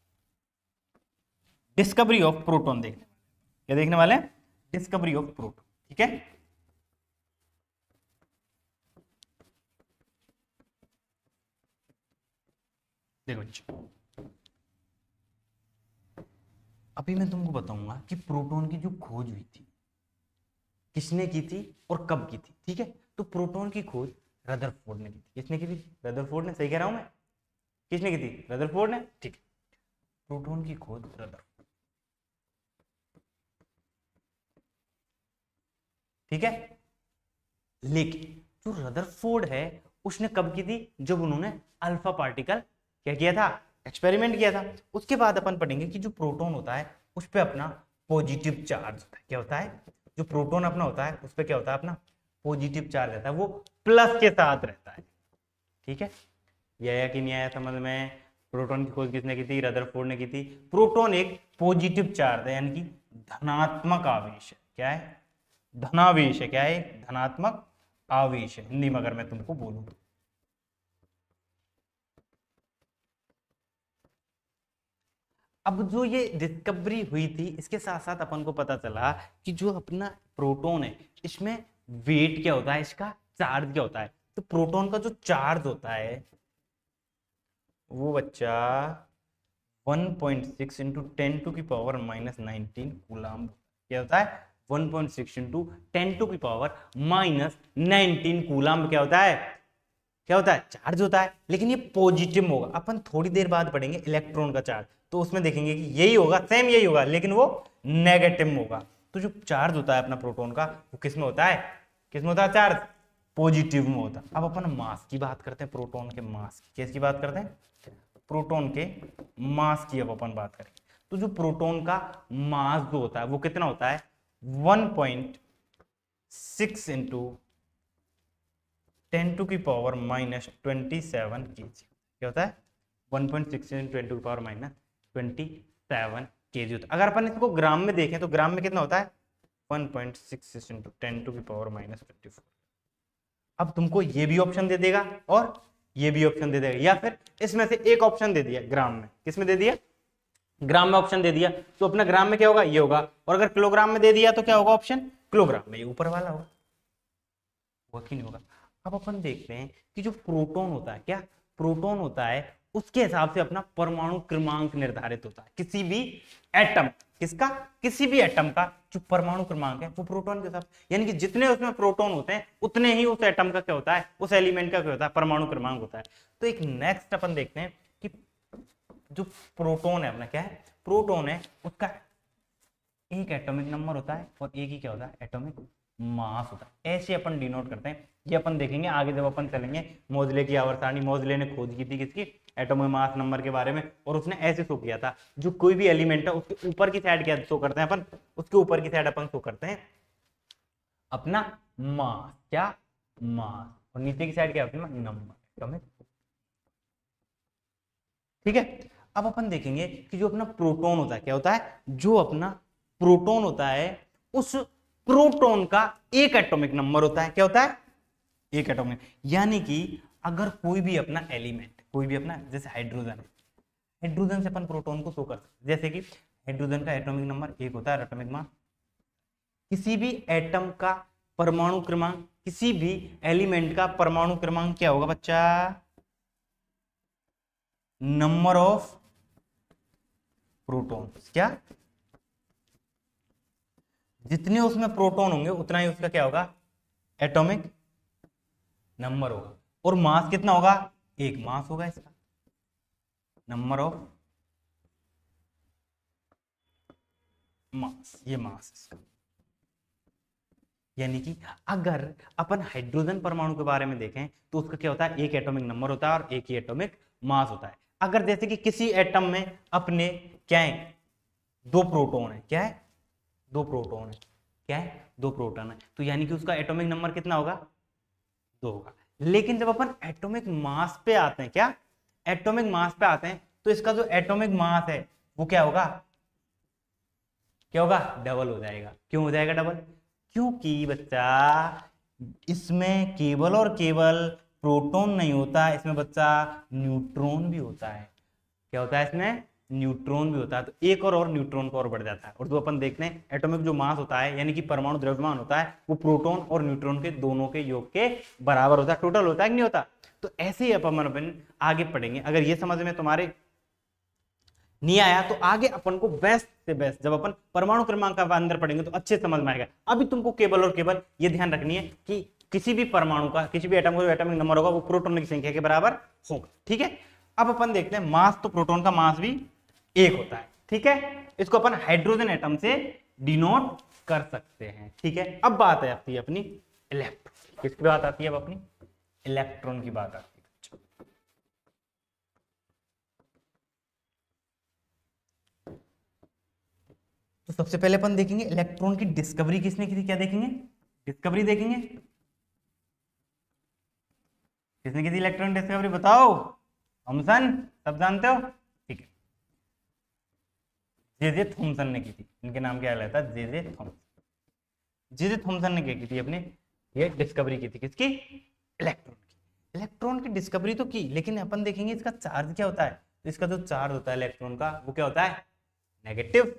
डिस्कवरी ऑफ प्रोटॉन देखने, क्या देखने वाले हैं, डिस्कवरी ऑफ प्रोटॉन, ठीक है। देखो बच्चों, अभी मैं तुमको बताऊंगा कि प्रोटॉन की जो खोज हुई थी किसने की थी और कब की थी, ठीक है। तो प्रोटॉन की खोज रदरफोर्ड ने की थी। किसने की थी, रदरफोर्ड ने, सही कह रहा हूं मैं, किसने की थी, रदरफोर्ड ने, ठीक है। प्रोटॉन की खोज रदरफोर्ड, ठीक है। लेकिन जो रदरफोर्ड है उसने कब की थी, जब उन्होंने अल्फा पार्टिकल क्या किया था, एक्सपेरिमेंट किया था। उसके बाद अपन पढ़ेंगे कि जो प्रोटॉन होता है उस पर अपना पॉजिटिव चार्ज होता है। क्या होता है, जो प्रोटॉन अपना होता है उस पर क्या होता है, अपना पॉजिटिव चार्ज रहता है, वो प्लस के साथ रहता है, ठीक है। ये आया कि नहीं आया समझ में। प्रोटॉन की खोज किसने की थी, रदरफोर्ड ने की थी। प्रोटॉन एक पॉजिटिव चार्ज है, यानी कि धनात्मक आवेश है। क्या है, धनावेश है। क्या है, धनात्मक आवेश है, हिंदी में अगर मैं तुमको बोलूं। अब जो ये डिस्कवरी हुई थी, इसके साथ साथ अपन को पता चला कि जो अपना प्रोटॉन है इसमें वेट क्या होता है, इसका चार्ज क्या होता है। तो प्रोटॉन का जो चार्ज होता है वो बच्चा one point six into ten to की पावर माइनस नाइनटीन कूलम। क्या होता है, one point six into ten to की पावर माइनस नाइनटीन कूलम। क्या होता है, क्या होता है, चार्ज होता है। लेकिन ये पॉजिटिव होगा। अपन थोड़ी देर बाद पढ़ेंगे इलेक्ट्रॉन का चार्ज, तो उसमें देखेंगे कि यही होगा, सेम यही होगा, लेकिन वो नेगेटिव होगा। तो जो चार्ज होता है अपना प्रोटॉन का वो किस में होता है, किस में होता है चार्ज, पॉजिटिव में होता है। अब अपन मास की बात करते हैं, प्रोटॉन के मास की, किसकी बात करते हैं, प्रोटॉन के मास की अब अपन बात करेंगे। तो जो प्रोटॉन का मास जो होता है वो कितना होता है, one point six into ten to की power minus twenty seven K G. क्या होता है, one point six into ten to की power minus twenty seven K G होता है। अगर अपन इसको ग्राम में देखें तो ग्राम में कितना होता है, one point six into ten to की पावर माइनस ट्वेंटी फोर। अब तुमको ये भी ऑप्शन दे देगा और ये भी ऑप्शन दे देगा, या फिर इसमें से एक ऑप्शन दे दिया ग्राम में, किसमें दे दिया, ग्राम में ऑप्शन दे दिया। तो अपना ग्राम में क्या होगा, ये होगा। और अगर किलोग्राम में दे दिया तो क्या होगा ऑप्शन, किलोग्राम में, ये ऊपर वाला होगा, होगा कि नहीं होगा। अब अपन देखते हैं कि जो प्रोटॉन होता है, क्या प्रोटॉन होता है, उसके हिसाब से अपना परमाणु क्रमांक निर्धारित होता है। किसी भी एटम, किसका, किसी भी एटम का जो परमाणु क्रमांक है वो प्रोटॉन के हिसाब, यानी कि जितने उसमें प्रोटॉन होते हैं उतने ही उस एटम का क्या होता है, उस एलिमेंट का क्या होता है, परमाणु क्रमांक होता है। तो एक नेक्स्ट अपन देखते हैं कि जो प्रोटॉन है अपना, क्या है, प्रोटॉन है, उसका एक एटॉमिक नंबर होता है और एक ही क्या होता है, एटॉमिक मास होता है। ऐसे अपन डिनोट करते हैं। ये अपन देखेंगे आगे जब अपन चलेंगे। मोजले की आवर्त सारणी मोजले ने खोज की थी किसकी, एटॉमिक मास नंबर के बारे में, और उसने ऐसे शो किया था जो कोई भी एलिमेंट है उसके ऊपर की साइड क्या शो करते हैं अपन, उसके ऊपर की साइड अपन शो करते हैं अपना मास, क्या मास, और नीचे की साइड क्या होती है नंबर। ठीक है। अब अपन देखेंगे कि जो अपना प्रोटॉन होता है क्या होता है, जो अपना प्रोटॉन होता है उस प्रोटॉन का एक एटॉमिक नंबर होता है, क्या होता है, एक एटॉमिक। यानी कि अगर कोई भी अपना एलिमेंट, कोई भी अपना जैसे हाइड्रोजन, हाइड्रोजन से अपन प्रोटॉन को शो कर सकते, जैसे कि हाइड्रोजन का एटॉमिक नंबर एक होता है, एटॉमिक मास। किसी भी एटम का परमाणु क्रमांक, किसी भी एलिमेंट का परमाणु क्रमांक क्या होगा बच्चा, नंबर ऑफ प्रोटॉन्स, क्या, जितने उसमें प्रोटॉन होंगे उतना ही उसका क्या होगा, एटॉमिक नंबर होगा। और मास कितना होगा, एक मास होगा इसका, नंबर ऑफ मास, ये मास इसका। यानी कि अगर अपन हाइड्रोजन परमाणु के बारे में देखें तो उसका क्या होता है, एक एटॉमिक नंबर होता है और एक ही एटॉमिक मास होता है। अगर जैसे कि किसी एटम में अपने क्या है, दो प्रोटॉन है, क्या है, दो प्रोटॉन है, क्या है, दो प्रोटॉन है, तो यानी कि उसका एटॉमिक नंबर कितना होगा, दो होगा। लेकिन जब अपन एटॉमिक मास पे आते हैं, क्या, एटॉमिक मास पे आते हैं, तो इसका जो एटॉमिक मास है वो क्या होगा, क्या होगा, डबल हो जाएगा। क्यों हो जाएगा डबल, क्योंकि बच्चा इसमें केवल और केवल प्रोटॉन नहीं होता, इसमें बच्चा न्यूट्रॉन भी होता है। क्या होता है इसमें, न्यूट्रॉन भी होता है। तो एक और और न्यूट्रॉन को और बढ़ जाता है। और जो अपन देखते हैं एटॉमिक जो मास होता है यानी कि परमाणु द्रव्यमान होता है वो प्रोटॉन और न्यूट्रॉन के दोनों के योग के बराबर होता है, टोटल होता है कि नहीं होता। तो ऐसे ही अपन अपन आगे पढ़ेंगे। अगर ये समझ में तुम्हारे नहीं आया तो आगे अपन को बेस्ट से बेस्ट जब अपन परमाणु क्रमांक का अंदर पढ़ेंगे तो अच्छे समझ में आएगा। अभी तुमको केवल और केवल ये ध्यान रखनी है कि किसी भी परमाणु का, किसी भी एटम का जो एटॉमिक नंबर होगा वो प्रोटॉन की संख्या के बराबर होगा। ठीक है। अब अपन देखते हैं मास, तो प्रोटॉन का मास भी एक होता है। ठीक है, इसको अपन हाइड्रोजन एटम से डिनोट कर सकते हैं। ठीक है। अब बात आती है अपनी इलेक्ट्रॉन, किसकी बात आती है, अब अपनी इलेक्ट्रॉन की बात आती है। तो सबसे पहले अपन देखेंगे इलेक्ट्रॉन की डिस्कवरी किसने की थी, क्या देखेंगे, डिस्कवरी देखेंगे, किसने की थी इलेक्ट्रॉन डिस्कवरी, बताओ, थॉमसन, सब जानते हो। ठीक है, जे जे थॉमसन ने की थी। इनके नाम क्या रहता है, जे जे थॉमसन। जे जे थॉमसन ने क्या की थी, अपने ये डिस्कवरी की थी, किसकी, इलेक्ट्रॉन की। इलेक्ट्रॉन की डिस्कवरी तो की, लेकिन अपन देखेंगे इसका चार्ज क्या होता है। तो इसका जो चार्ज होता है इलेक्ट्रॉन का वो क्या होता है, नेगेटिव।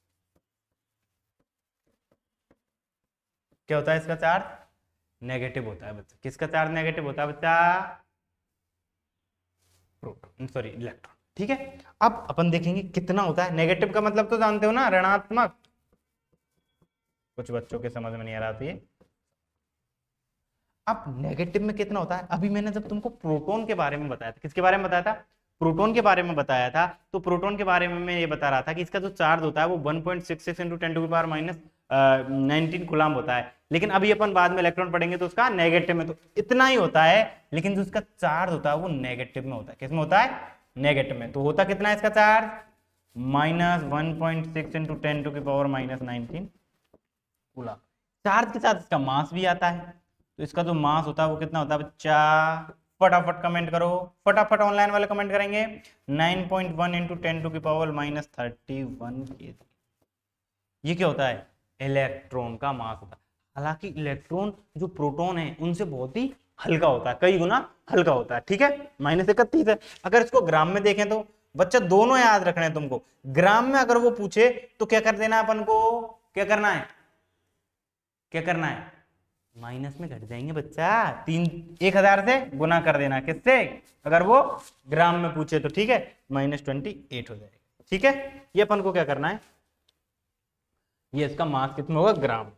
क्या होता है इसका चार्ज, नेगेटिव होता है बच्चा। किसका चार्ज नेगेटिव होता है बच्चा, प्रोटॉन, सॉरी इलेक्ट्रॉन। ठीक है। अब अपन देखेंगे कितना होता है। नेगेटिव का मतलब तो जानते हो ना, ऋणात्मक। कुछ बच्चों के समझ में नहीं आ रहा था ये। अब नेगेटिव में कितना होता है, अभी मैंने जब तुमको प्रोटॉन के बारे में बताया था, किसके बारे में बताया था, प्रोटॉन के बारे में बताया था। तो प्रोटॉन के बारे में मैं ये बता रहा था कि इसका जो चार्ज होता है वो one point six six into ten to की पावर माइनस नाइनटीन कूलम होता है। लेकिन अभी अपन बाद में इलेक्ट्रॉन पढ़ेंगे तो उसका नेगेटिव में तो इतना ही होता है, लेकिन जो उसका चार्ज होता है वो नेगेटिव में होता है। किसमें होता है, नेगेटिव में। तो होता कितना है इसका charge, minus one point six into ten to की power minus nineteen coulomb. Charge के साथ इसका मास भी आता है। तो इसका जो मास होता है वो कितना होता है बच्चा, फटाफट कमेंट करो, फटाफट ऑनलाइन वाले कमेंट करेंगे, nine point one into ten to की पावर माइनस थर्टी वन के। ये क्या होता है, इलेक्ट्रॉन का मास होता है। हालांकि इलेक्ट्रॉन जो प्रोटॉन है उनसे बहुत ही हल्का होता है, कई गुना हल्का होता है। ठीक है, माइनस इकतीस है। अगर इसको ग्राम में देखें तो बच्चा दोनों याद रखने हैं तुमको। ग्राम में अगर वो पूछे तो क्या कर देना अपन को, क्या करना है, क्या करना है, माइनस में घट जाएंगे बच्चा, तीन एक हजार से गुना कर देना, किससे, अगर वो ग्राम में पूछे तो। ठीक है, माइनस ट्वेंटी एट हो जाएगा। ठीक है, ये अपन को क्या करना है, ये इसका मास कितना होगा, ग्राम।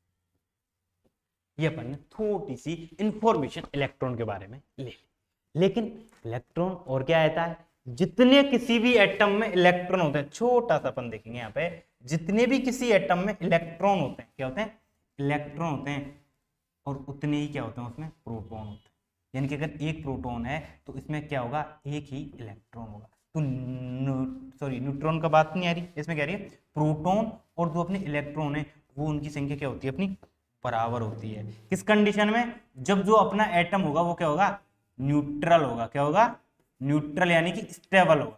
ये अपन ने थोड़ी सी इंफॉर्मेशन इलेक्ट्रॉन के बारे में ले ली। लेकिन इलेक्ट्रॉन और क्या आता है, जितने किसी भी एटम में इलेक्ट्रॉन होते हैं, छोटा सा अपन देखेंगे यहाँ पे, जितने भी किसी एटम में इलेक्ट्रॉन होते हैं, क्या होते हैं, इलेक्ट्रॉन होते हैं और उतने ही क्या होते हैं उसमें प्रोटॉन होते हैं। यानी कि अगर एक प्रोटॉन है तो इसमें क्या होगा, एक ही इलेक्ट्रॉन होगा। तो सॉरी न्यूट्रॉन का बात नहीं आ रही, इसमें कह रही है प्रोटॉन और जो अपने इलेक्ट्रॉन है वो उनकी संख्या क्या होती है, अपनी बराबर होती है। किस कंडीशन में, जब जो अपना एटम होगा वो क्या होगा, न्यूट्रल होगा। क्या होगा, न्यूट्रल यानी कि स्टेबल होगा।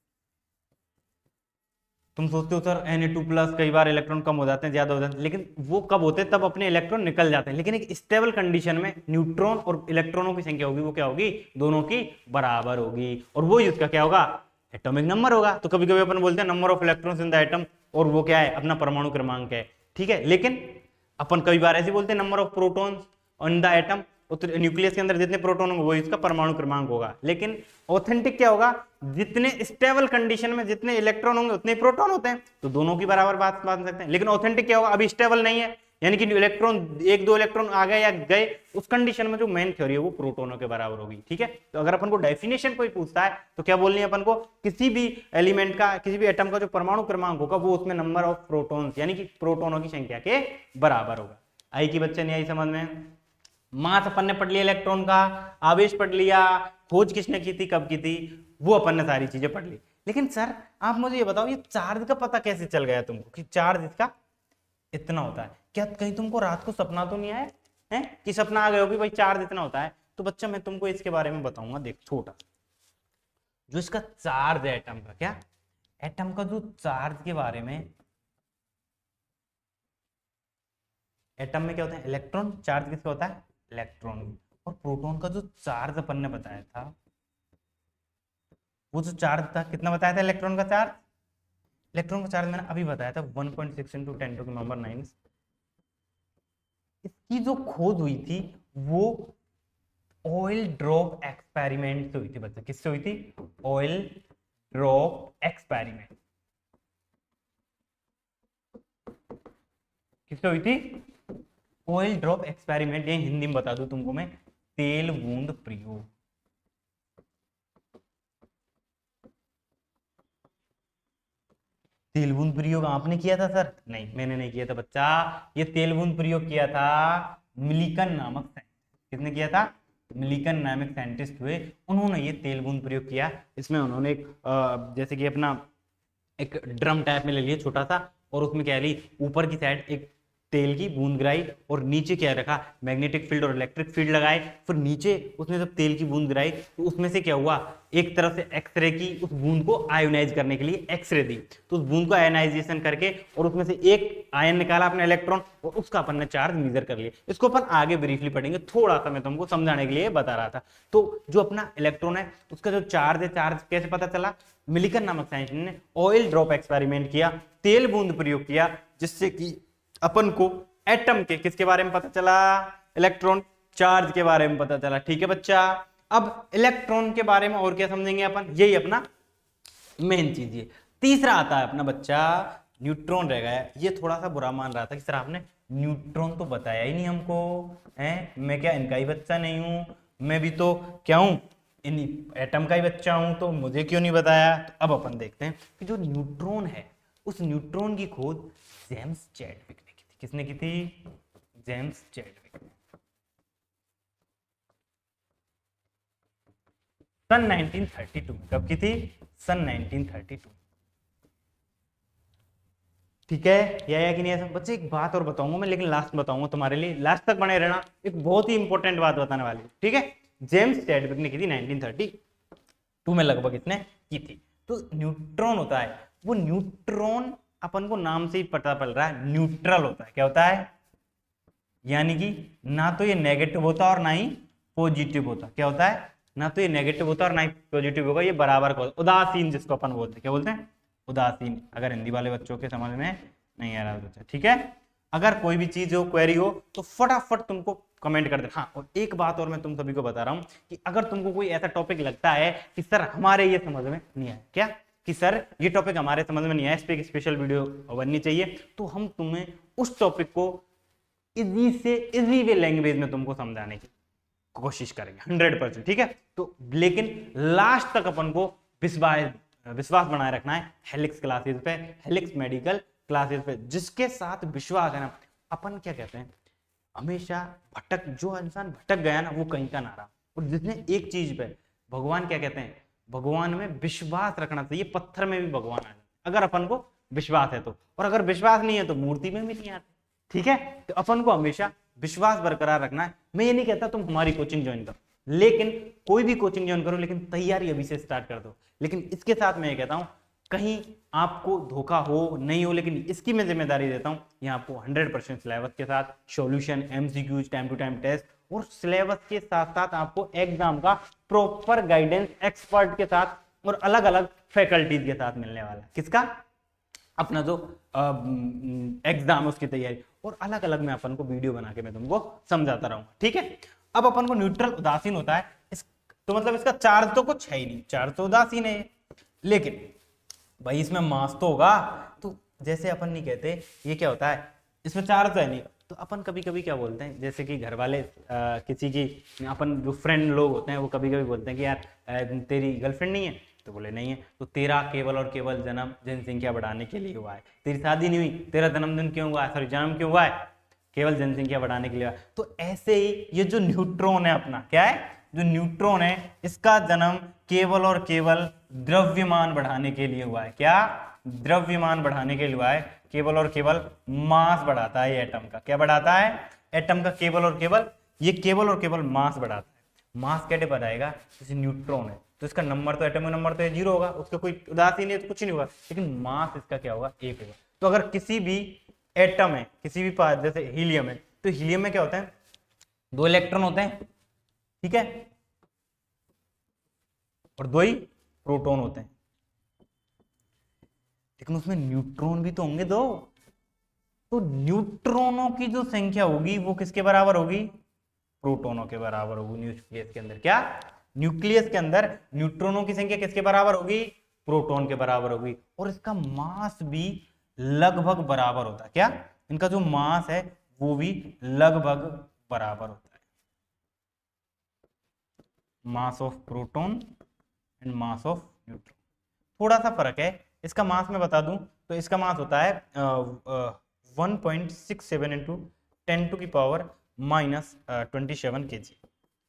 तुम सोचते हो sir N A two plus कई बार इलेक्ट्रॉन कम हो जाते हैं, ज्यादा हो जाते हैं, लेकिन वो कब होते हैं, तब अपने इलेक्ट्रॉन निकल जाते हैं। लेकिन एक स्टेबल कंडीशन में न्यूट्रॉन और इलेक्ट्रॉनों की संख्या होगी वो क्या होगी, दोनों की बराबर होगी। और वो उसका क्या होगा, एटॉमिक नंबर होगा। तो कभी कभी अपन बोलते हैं number of electrons in the atom, और वो क्या है, अपना परमाणु क्रमांक है। ठीक है, लेकिन अपन कई बार ऐसे बोलते हैं number of protons in the atom, nucleus के अंदर जितने प्रोटॉन होंगे वो इसका परमाणु क्रमांक होगा। लेकिन ऑथेंटिक क्या होगा, जितने स्टेबल कंडीशन में जितने इलेक्ट्रॉन होंगे उतने प्रोटॉन होते हैं, तो दोनों की बराबर बात मान सकते हैं। लेकिन ऑथेंटिक क्या होगा, अभी स्टेबल नहीं है, यानी कि इलेक्ट्रॉन एक दो इलेक्ट्रॉन आ गए या गए, उस कंडीशन में जो मेन थ्योरी है वो प्रोटोनों के बराबर होगी। ठीक है, तो अगर अपन को डेफिनेशन कोई पूछता है तो क्या बोलनी है अपन को, किसी भी एलिमेंट का, किसी भी एटम का जो परमाणु क्रमांक होगा वो उसमें नंबर ऑफ प्रोटॉन्स यानी कि प्रोटोनों की संख्या के बराबर होगा। आई कि बच्चे नहीं आई समझ में। मास अपन ने पढ़ लिया इलेक्ट्रॉन का, आवेश पढ़ लिया, खोज किसने की थी, कब की थी, वो अपन ने सारी चीजें पढ़ ली। लेकिन सर आप मुझे ये बताओ, ये चार्ज का पता कैसे चल गया तुमको कि चार्ज इसका इतना होता है? क्या कहीं तुमको रात को सपना तो नहीं आया है कि सपना आ गया हो कि भाई चार्ज इतना होता है? तो बच्चा मैं तुमको इसके बारे में बताऊंगा। देख, छोटा जो इसका चार्ज है एटम का, क्या एटम का जो चार्ज के बारे में, एटम में क्या होता है, इलेक्ट्रॉन। चार्ज किसका होता है, इलेक्ट्रॉन। और प्रोटॉन का जो चार्ज अपन ने बताया था, वो जो चार्ज था कितना बताया था, इलेक्ट्रॉन का चार्ज। इलेक्ट्रॉन का चार्ज मैंने अभी बताया था one point six into ten to number nine. इसकी जो खोज हुई थी वो ऑयल ड्रॉप एक्सपेरिमेंट से हुई थी बच्चा। किससे हुई थी, ऑयल ड्रॉप एक्सपेरिमेंट। किससे हुई थी, ऑयल ड्रॉप एक्सपेरिमेंट। ये हिंदी में बता दूं तुमको मैं, तेल बूंद प्रयोग। तेल बूंद प्रयोग आपने किया था सर? नहीं, मैंने नहीं किया था बच्चा। ये तेल बूंद प्रयोग किया था मिलिकन नामक साइंटिस्ट। किसने किया था, मिलिकन नामक साइंटिस्ट हुए, उन्होंने ये तेल बूंद प्रयोग किया। इसमें उन्होंने एक जैसे कि अपना एक ड्रम टाइप में ले लिया छोटा सा, और उसमें क्या ली, ऊपर की साइड एक तेल की बूंद गिराई, और नीचे क्या रखा, मैग्नेटिक फील्ड और इलेक्ट्रिक फील्ड लगाए। फिर नीचे उसने जब तेल की बूंद गिराई तो उसमें से क्या हुआ, एक तरफ से एक्सरे की उस बूंद को आयोनाइज करने के लिए एक्सरे दी, तो उस बूंद को आयोनाइजेशन करके और उसमें से एक आयन निकाला अपने इलेक्ट्रॉन, और उसका अपन ने चार्ज मेजर कर लिया। इसको अपन आगे ब्रीफली पढ़ेंगे, थोड़ा सा मैं तुमको समझाने के लिए बता रहा था। तो जो अपना इलेक्ट्रॉन है उसका जो चार्ज है, चार्ज कैसे पता चला, मिलिकन नामक साइंटिस्ट ने ऑयल ड्रॉप एक्सपेरिमेंट किया, तेल बूंद प्रयोग किया, जिससे कि अपन को एटम के किसके बारे में पता चला, इलेक्ट्रॉन चार्ज के बारे में पता चला। ठीक है बच्चा, अब इलेक्ट्रॉन के बारे में और क्या समझेंगे अपन, यही अपना मेन चीज है। तीसरा आता है अपना बच्चा न्यूट्रॉन रह गया। ये थोड़ा सा बुरा मान रहा था कि सर आपने न्यूट्रॉन तो बताया ही नहीं हमको, है मैं क्या इनका ही बच्चा नहीं हूं, मैं भी तो क्या हूं, इन एटम का ही बच्चा हूं, तो मुझे क्यों नहीं बताया। तो अब अपन देखते हैं कि जो न्यूट्रॉन है, उस न्यूट्रॉन की खोज जेम्स चैडविक ने की थी। किसने की थी, जेम्स चैडविक ने। सन नाइनटीन थर्टी टू। कब की थी, सन नाइनटीन थर्टी टू। ठीक है, ये आया कि नहीं आया बच्चे? एक बात और बताऊंगा मैं, लेकिन लास्ट बताऊंगा तुम्हारे लिए, लास्ट तक बने रहना, एक बहुत ही इंपॉर्टेंट बात बताने वाली। ठीक है, जेम्स चैडविक ने की थी नाइनटीन थर्टी टू में लगभग इसने की थी। तो न्यूट्रॉन होता है, वो न्यूट्रॉन अपन को नाम से ही पता पड़ रहा है न्यूट्रल होता है। क्या होता है, यानी कि ना तो ये नेगेटिव होता और ना ही पॉजिटिव होता। क्या होता है, ना तो ये नेगेटिव होता और ना ही पॉजिटिव होगा, ये बराबर का, उदासीन जिसको अपन बोलते हैं। क्या बोलते हैं, उदासीन। अगर हिंदी वाले बच्चों के समझ में नहीं आ रहा बच्चा, ठीक है, अगर कोई भी चीज हो, क्वेरी हो, तो फटाफट तुमको कमेंट कर दे। हाँ, और एक बात और मैं तुम सभी को बता रहा हूं कि अगर तुमको कोई ऐसा टॉपिक लगता है कि सर हमारे ये समझ में नहीं आया, क्या कि सर ये टॉपिक हमारे समझ में नहीं आया, इस पे एक स्पेशल वीडियो बननी चाहिए, तो हम तुम्हें उस टॉपिक को इजी से इजी वे लैंग्वेज में तुमको समझाने की कोशिश करेंगे हंड्रेड परसेंट। ठीक है, तो लेकिन लास्ट तक अपन को विश्वास विश्वास बनाए रखना है हेलिक्स क्लासेस पे, हेलिक्स मेडिकल क्लासेस पे। जिसके साथ विश्वास है ना, अपन क्या कहते हैं, हमेशा भटक, जो इंसान भटक गया ना वो कहीं का ना रहा। और जिसने एक चीज पे, भगवान क्या कहते हैं, भगवान में विश्वास रखना चाहिए, पत्थर में भी भगवान आ जाते अगर अपन को विश्वास है तो, और अगर विश्वास नहीं है तो मूर्ति में भी नहीं आते। ठीक है, तो अपन को हमेशा विश्वास बरकरार रखना है। मैं ये नहीं कहता तुम हमारी कोचिंग ज्वाइन करो, लेकिन कोई भी कोचिंग ज्वाइन करो, लेकिन तैयारी अभी से स्टार्ट कर दो। लेकिन इसके साथ मैं ये कहता हूं, कहीं आपको धोखा हो नहीं हो, लेकिन इसकी मैं जिम्मेदारी देता हूं, यहाँ आपको हंड्रेड परसेंट सिलेबस के साथ solution, MCQs, time to time test, और सिलेबस के साथ साथ आपको एग्जाम का प्रॉपर गाइडेंस एक्सपर्ट के साथ और अलग अलग फैकल्टीज के साथ मिलने वाला है। किसका? अपना जो एग्जाम है उसकी तैयारी, और अलग अलग मैं अपन को वीडियो बना के मैं तुमको समझाता रहूंगा। ठीक है, अब अपन को न्यूट्रल उदासीन होता है, इस तो मतलब इसका चार्ज तो कुछ है ही नहीं, चार्ज तो उदासीन है, लेकिन भाई इसमें मास तो होगा। तो जैसे अपन नहीं कहते ये क्या होता है, इसमें चार्ज तो है नहीं, तो अपन कभी कभी क्या बोलते हैं, जैसे कि घर वाले आ, किसी की, अपन जो फ्रेंड लोग होते हैं वो कभी कभी बोलते हैं कि यार आ, तेरी गर्लफ्रेंड नहीं है, तो बोले नहीं है, तो तेरा केवल और केवल जन्म जनसंख्या बढ़ाने के लिए हुआ है। तेरी शादी नहीं हुई, तेरा जन्मदिन क्यों हुआ है, सॉरी जन्म क्यों हुआ है, केवल जनसंख्या बढ़ाने के लिए हुआ है। तो ऐसे ही ये जो न्यूट्रॉन है अपना, क्या है, जो न्यूट्रॉन है, इसका जन्म केवल और केवल द्रव्यमान बढ़ाने के लिए हुआ है। क्या? द्रव्यमान बढ़ाने के लिए हुआ है, केवल और केवल मास बढ़ाता है ये एटम का। क्या बढ़ाता है? एटम का केवल और केवल, ये केवल और केवल मास बढ़ाता है। मास कैसे बढ़ाएगा? जैसे न्यूट्रॉन है तो इसका नंबर तो, एटम नंबर तो जीरो होगा, उसका कोई उदासीन नहीं है तो कुछ नहीं होगा, लेकिन मास इसका क्या होगा? एक होगा। तो अगर किसी भी एटम है, किसी भी पार्ट, जैसे हीलियम है, तो हीलियम में क्या होता है, दो इलेक्ट्रॉन होते हैं, ठीक है, और दो ही प्रोटॉन होते हैं, लेकिन उसमें न्यूट्रॉन भी तो होंगे दो। तो न्यूट्रॉनों की जो संख्या होगी वो किसके बराबर होगी? प्रोटॉनों के बराबर होगी। न्यूक्लियस के अंदर क्या? न्यूक्लियस के अंदर न्यूट्रॉनों की संख्या किसके बराबर होगी? प्रोटॉन के बराबर होगी। और इसका मास भी लगभग बराबर होता है। क्या? इनका जो मास है वो भी लगभग बराबर होता है। Mass of proton and mass of neutron, थोड़ा सा फर्क है। इसका मास मैं बता दूं तो इसका मास होता है one point six seven into ten to की power minus twenty seven K G.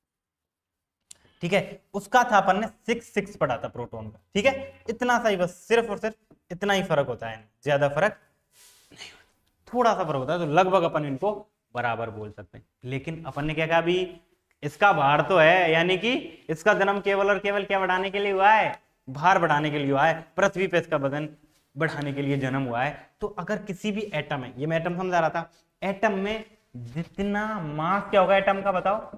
ठीक है, उसका था अपन ने सिक्स सिक्स पढ़ा था प्रोटॉन का। ठीक है, इतना सा ही, बस सिर्फ और सिर्फ इतना ही फर्क होता है, ज्यादा फर्क नहीं होता, थोड़ा सा फर्क होता है। तो लगभग अपन इनको बराबर बोल सकते हैं। लेकिन अपन ने क्या कहा अभी, इसका भार तो है, यानी कि इसका जन्म केवल और केवल क्या बढ़ाने के लिए हुआ है? भार बढ़ाने के लिए हुआ है। पृथ्वी पे इसका वजन बढ़ाने के लिए जन्म हुआ है। तो अगर किसी भी एटम है, ये मैं एटम समझा रहा था, एटम में जितना मास क्या होगा एटम का, बताओ?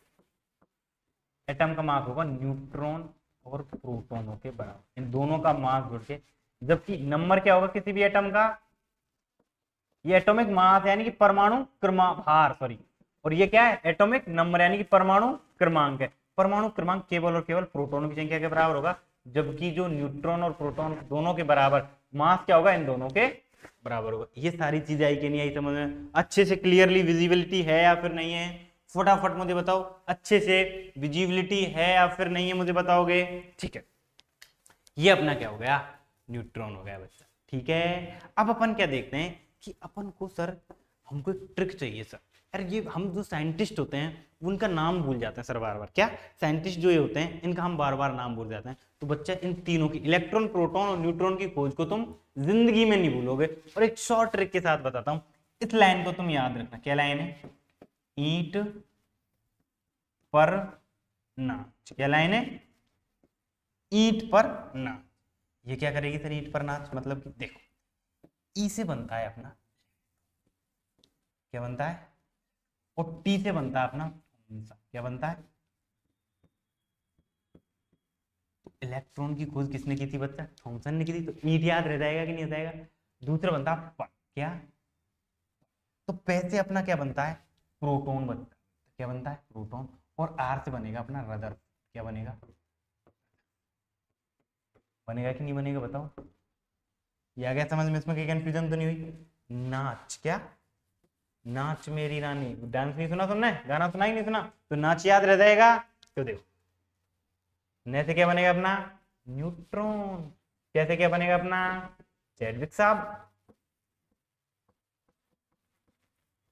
एटम का मास होगा न्यूट्रॉन और प्रोटॉनों के बराबर, इन दोनों का मास जुड़ के। जबकि नंबर क्या होगा किसी भी एटम का? ये एटॉमिक मास यानी कि परमाणु क्रमांक, भार सॉरी, और ये क्या है? एटॉमिक नंबर यानी कि परमाणु क्रमांक है। परमाणु क्रमांक केवल और केवल प्रोटॉनों की संख्या के बराबर होगा, जबकि जो न्यूट्रॉन और प्रोटॉन दोनों के बराबर मास क्या होगा? इन दोनों के बराबर होगा। ये सारी चीजें आई कि नहीं आई समझ में? अच्छे से क्लियरली विजिबिलिटी है या फिर नहीं है? फटाफट मुझे बताओ, अच्छे से विजिबिलिटी है या फिर नहीं है, मुझे बताओगे? ठीक है, ये अपना क्या हो गया? न्यूट्रॉन हो गया बच्चा। ठीक है, अब अपन क्या देखते हैं कि अपन को सर हमको एक ट्रिक चाहिए सर। यार ये हम जो साइंटिस्ट होते हैं उनका नाम भूल जाते हैं सर बार बार। क्या? साइंटिस्ट जो ये होते हैं इनका हम बार बार नाम भूल जाते हैं। तो बच्चा इन तीनों की, इलेक्ट्रॉन, प्रोटॉन और न्यूट्रॉन की खोज को तुम जिंदगी में नहीं भूलोगे। और एक शॉर्ट ट्रिक के साथ बताता हूं, इस लाइन को तुम याद रखना। क्या लाइन है? ईंट पर नाच। क्या लाइन है? ईंट पर नाच। ये क्या करेगी सर ईंट पर नाच? मतलब कि देखो, ई से बनता है अपना, क्या बनता है? और टी से बनता है अपना, क्या बनता है? तो इलेक्ट्रॉन की खोज किसने की थी बच्चा? थॉमसन ने की थी। तो ईंट याद रह जाएगा कि नहीं जाएगा? दूसरा बनता पर, क्या? तो पैसे अपना क्या बनता है? प्रोटॉन बनता है। क्या बनता है? प्रोटॉन। और आर से बनेगा अपना रदर। क्या बनेगा? बनेगा कि नहीं बनेगा बताओ? ये आ गया समझ में? इसमें कोई कंफ्यूजन तो नहीं हुई? नाच। क्या? नाच मेरी रानी। डांस नहीं सुना तुमने? गाना सुना ही नहीं सुना? तो नाच याद रह जाएगा। तो देखो, न से क्या बनेगा अपना? न्यूट्रॉन। कैसे क्या बनेगा अपना? चैडविक साहब।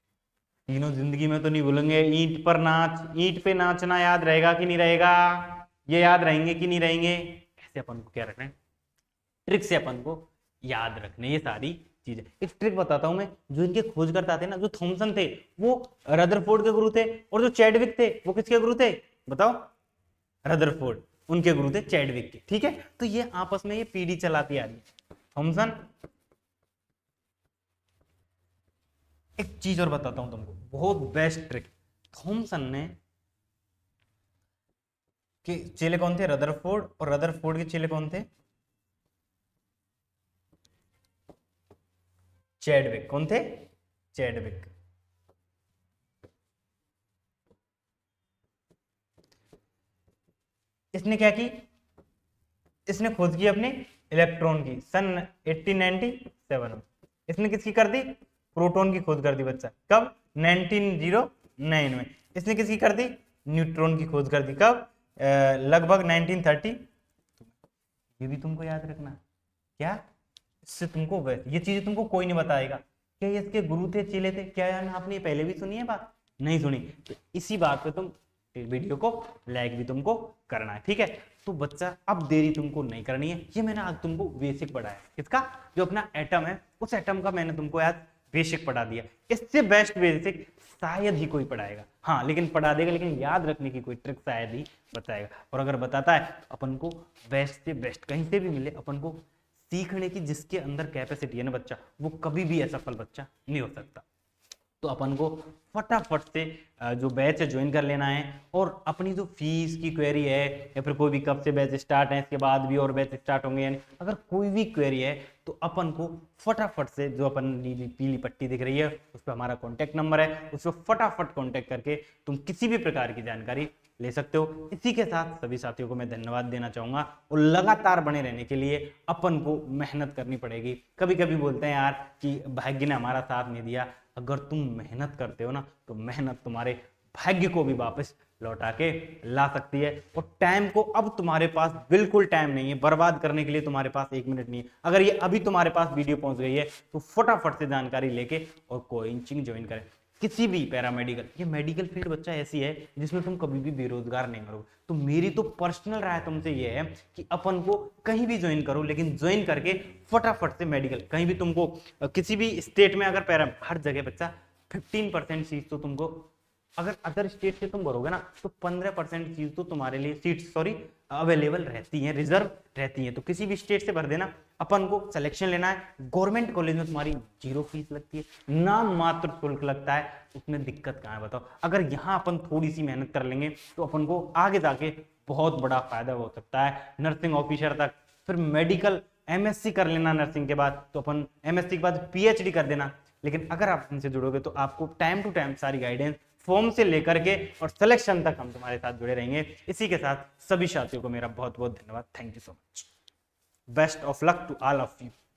तीनों जिंदगी में तो नहीं भूलेंगे। ईंट पर नाच, ईंट पे नाचना याद रहेगा कि नहीं रहेगा, ये याद रहेंगे कि नहीं रहेंगे। ऐसे अपन को क्या रखना है, ट्रिक से अपन को याद रखने ये सारी चीजें। एक ट्रिक बताता हूं मैं, जो इनके खोजकर्ता थे ना, जो थॉमसन थे वो रदरफोर्ड के गुरु थे, और जो चैडविक थे वो किसके गुरु थे बताओ, रदरफोर्ड उनके गुरु थे चैडविक के, ठीक है। तो ये आपस में ये पीढ़ी चलाती आ रही है थॉमसन। एक चीज और बताता हूं तुमको, बहुत बेस्ट ट्रिक। थॉमसन ने के चेले कौन थे, रदरफोर्ड, और रदरफोर्ड के चेले कौन थे, चैडविक। कौन थे, चैडविक। इसने क्या की, इसने खोज की अपने इलेक्ट्रॉन की सन अठारह सौ सत्तानवे में। इसने किसकी कर दी, प्रोटॉन की खोज कर दी बच्चा, कब, उन्नीस सौ नौ में। इसने किसकी कर दी, न्यूट्रॉन की खोज कर दी, कब, लगभग उन्नीस सौ तीस। ये भी तुमको याद रखना, क्या इससे तुमको, ये चीजें तुमको कोई नहीं बताएगा। क्या ये इसके गुरु थे, चेले थे, क्या यार आपने पहले भी सुनी है बात, नहीं सुनी, तो इसी बात पे तुम वीडियो को लाइक भी तुमको करना है, ठीक है। तो बच्चा अब देरी तुमको नहीं करनी है, ये मैंने आज तुमको बेसिक पढ़ाया, किसका, जो अपना एटम है उस एटम का मैंने तुमको आज बेसिक पढ़ा दिया। इससे बेस्ट बेसिक शायद ही कोई पढ़ाएगा, हाँ लेकिन पढ़ा देगा, लेकिन याद रखने की कोई ट्रिक शायद ही बताएगा। और अगर बताता है तो अपन को बेस्ट से बेस्ट कहीं से भी मिले, अपन को सीखने की जिसके अंदर कैपेसिटी है ना बच्चा, वो कभी भी असफल बच्चा नहीं हो सकता। तो अपन को फटाफट से जो बैच है ज्वाइन कर लेना है, और अपनी जो फीस की क्वेरी है, या फिर कोई भी कब से बैच स्टार्ट है, इसके बाद भी और बैच स्टार्ट होंगे, यानी अगर कोई भी क्वेरी है तो अपन को फटाफट से, जो अपन नीली पीली पट्टी दिख रही है उस पर हमारा कॉन्टैक्ट नंबर है, उस पर फटाफट कॉन्टैक्ट करके तुम किसी भी प्रकार की जानकारी ले सकते हो। इसी के साथ सभी साथियों को मैं धन्यवाद देना चाहूंगा, और लगातार बने रहने के लिए अपन को मेहनत करनी पड़ेगी। कभी कभी बोलते हैं यार कि भाग्य ने हमारा साथ नहीं दिया, अगर तुम मेहनत करते हो ना तो मेहनत तुम्हारे भाग्य को भी वापस लौटा के ला सकती है। और टाइम को अब तुम्हारे पास बिल्कुल टाइम नहीं है, बर्बाद करने के लिए तुम्हारे पास एक मिनट नहीं है। अगर ये अभी तुम्हारे पास वीडियो पहुंच गई है तो फटाफट से जानकारी लेके और कोचिंग ज्वाइन करें, किसी भी पैरामेडिकल, ये मेडिकल फील्ड बच्चा ऐसी है जिसमें तुम कभी भी बेरोजगार नहीं मरोगे। तो मेरी तो पर्सनल राय तुमसे ये है कि अपन को कहीं भी ज्वाइन करो, लेकिन ज्वाइन करके फटाफट से मेडिकल, कहीं भी तुमको किसी भी स्टेट में अगर पैरा, हर जगह बच्चा फिफ्टीन परसेंट सीट तो तुमको, अगर अदर स्टेट से तुम भरोगे ना तो पंद्रह परसेंट चीज तो तुम्हारे लिए सीट सॉरी अवेलेबल रहती हैं, रिजर्व रहती हैं। तो किसी भी स्टेट से भर देना, अपन को सिलेक्शन लेना है। गवर्नमेंट कॉलेज में तुम्हारी जीरो फीस लगती है, नाम मात्र शुल्क लगता है, उसमें दिक्कत कहाँ है बताओ। अगर यहाँ अपन थोड़ी सी मेहनत कर लेंगे तो अपन को आगे जाके बहुत बड़ा फायदा हो सकता है, नर्सिंग ऑफिसर तक, फिर मेडिकल एमएससी कर लेना नर्सिंग के बाद, तो अपन एमएससी के बाद पीएचडी कर देना। लेकिन अगर आप इनसे जुड़ोगे तो आपको टाइम टू टाइम सारी गाइडेंस फॉर्म से लेकर के और सिलेक्शन तक हम तुम्हारे साथ जुड़े रहेंगे। इसी के साथ सभी साथियों को मेरा बहुत बहुत धन्यवाद। Thank you so much. Best of luck to all of you.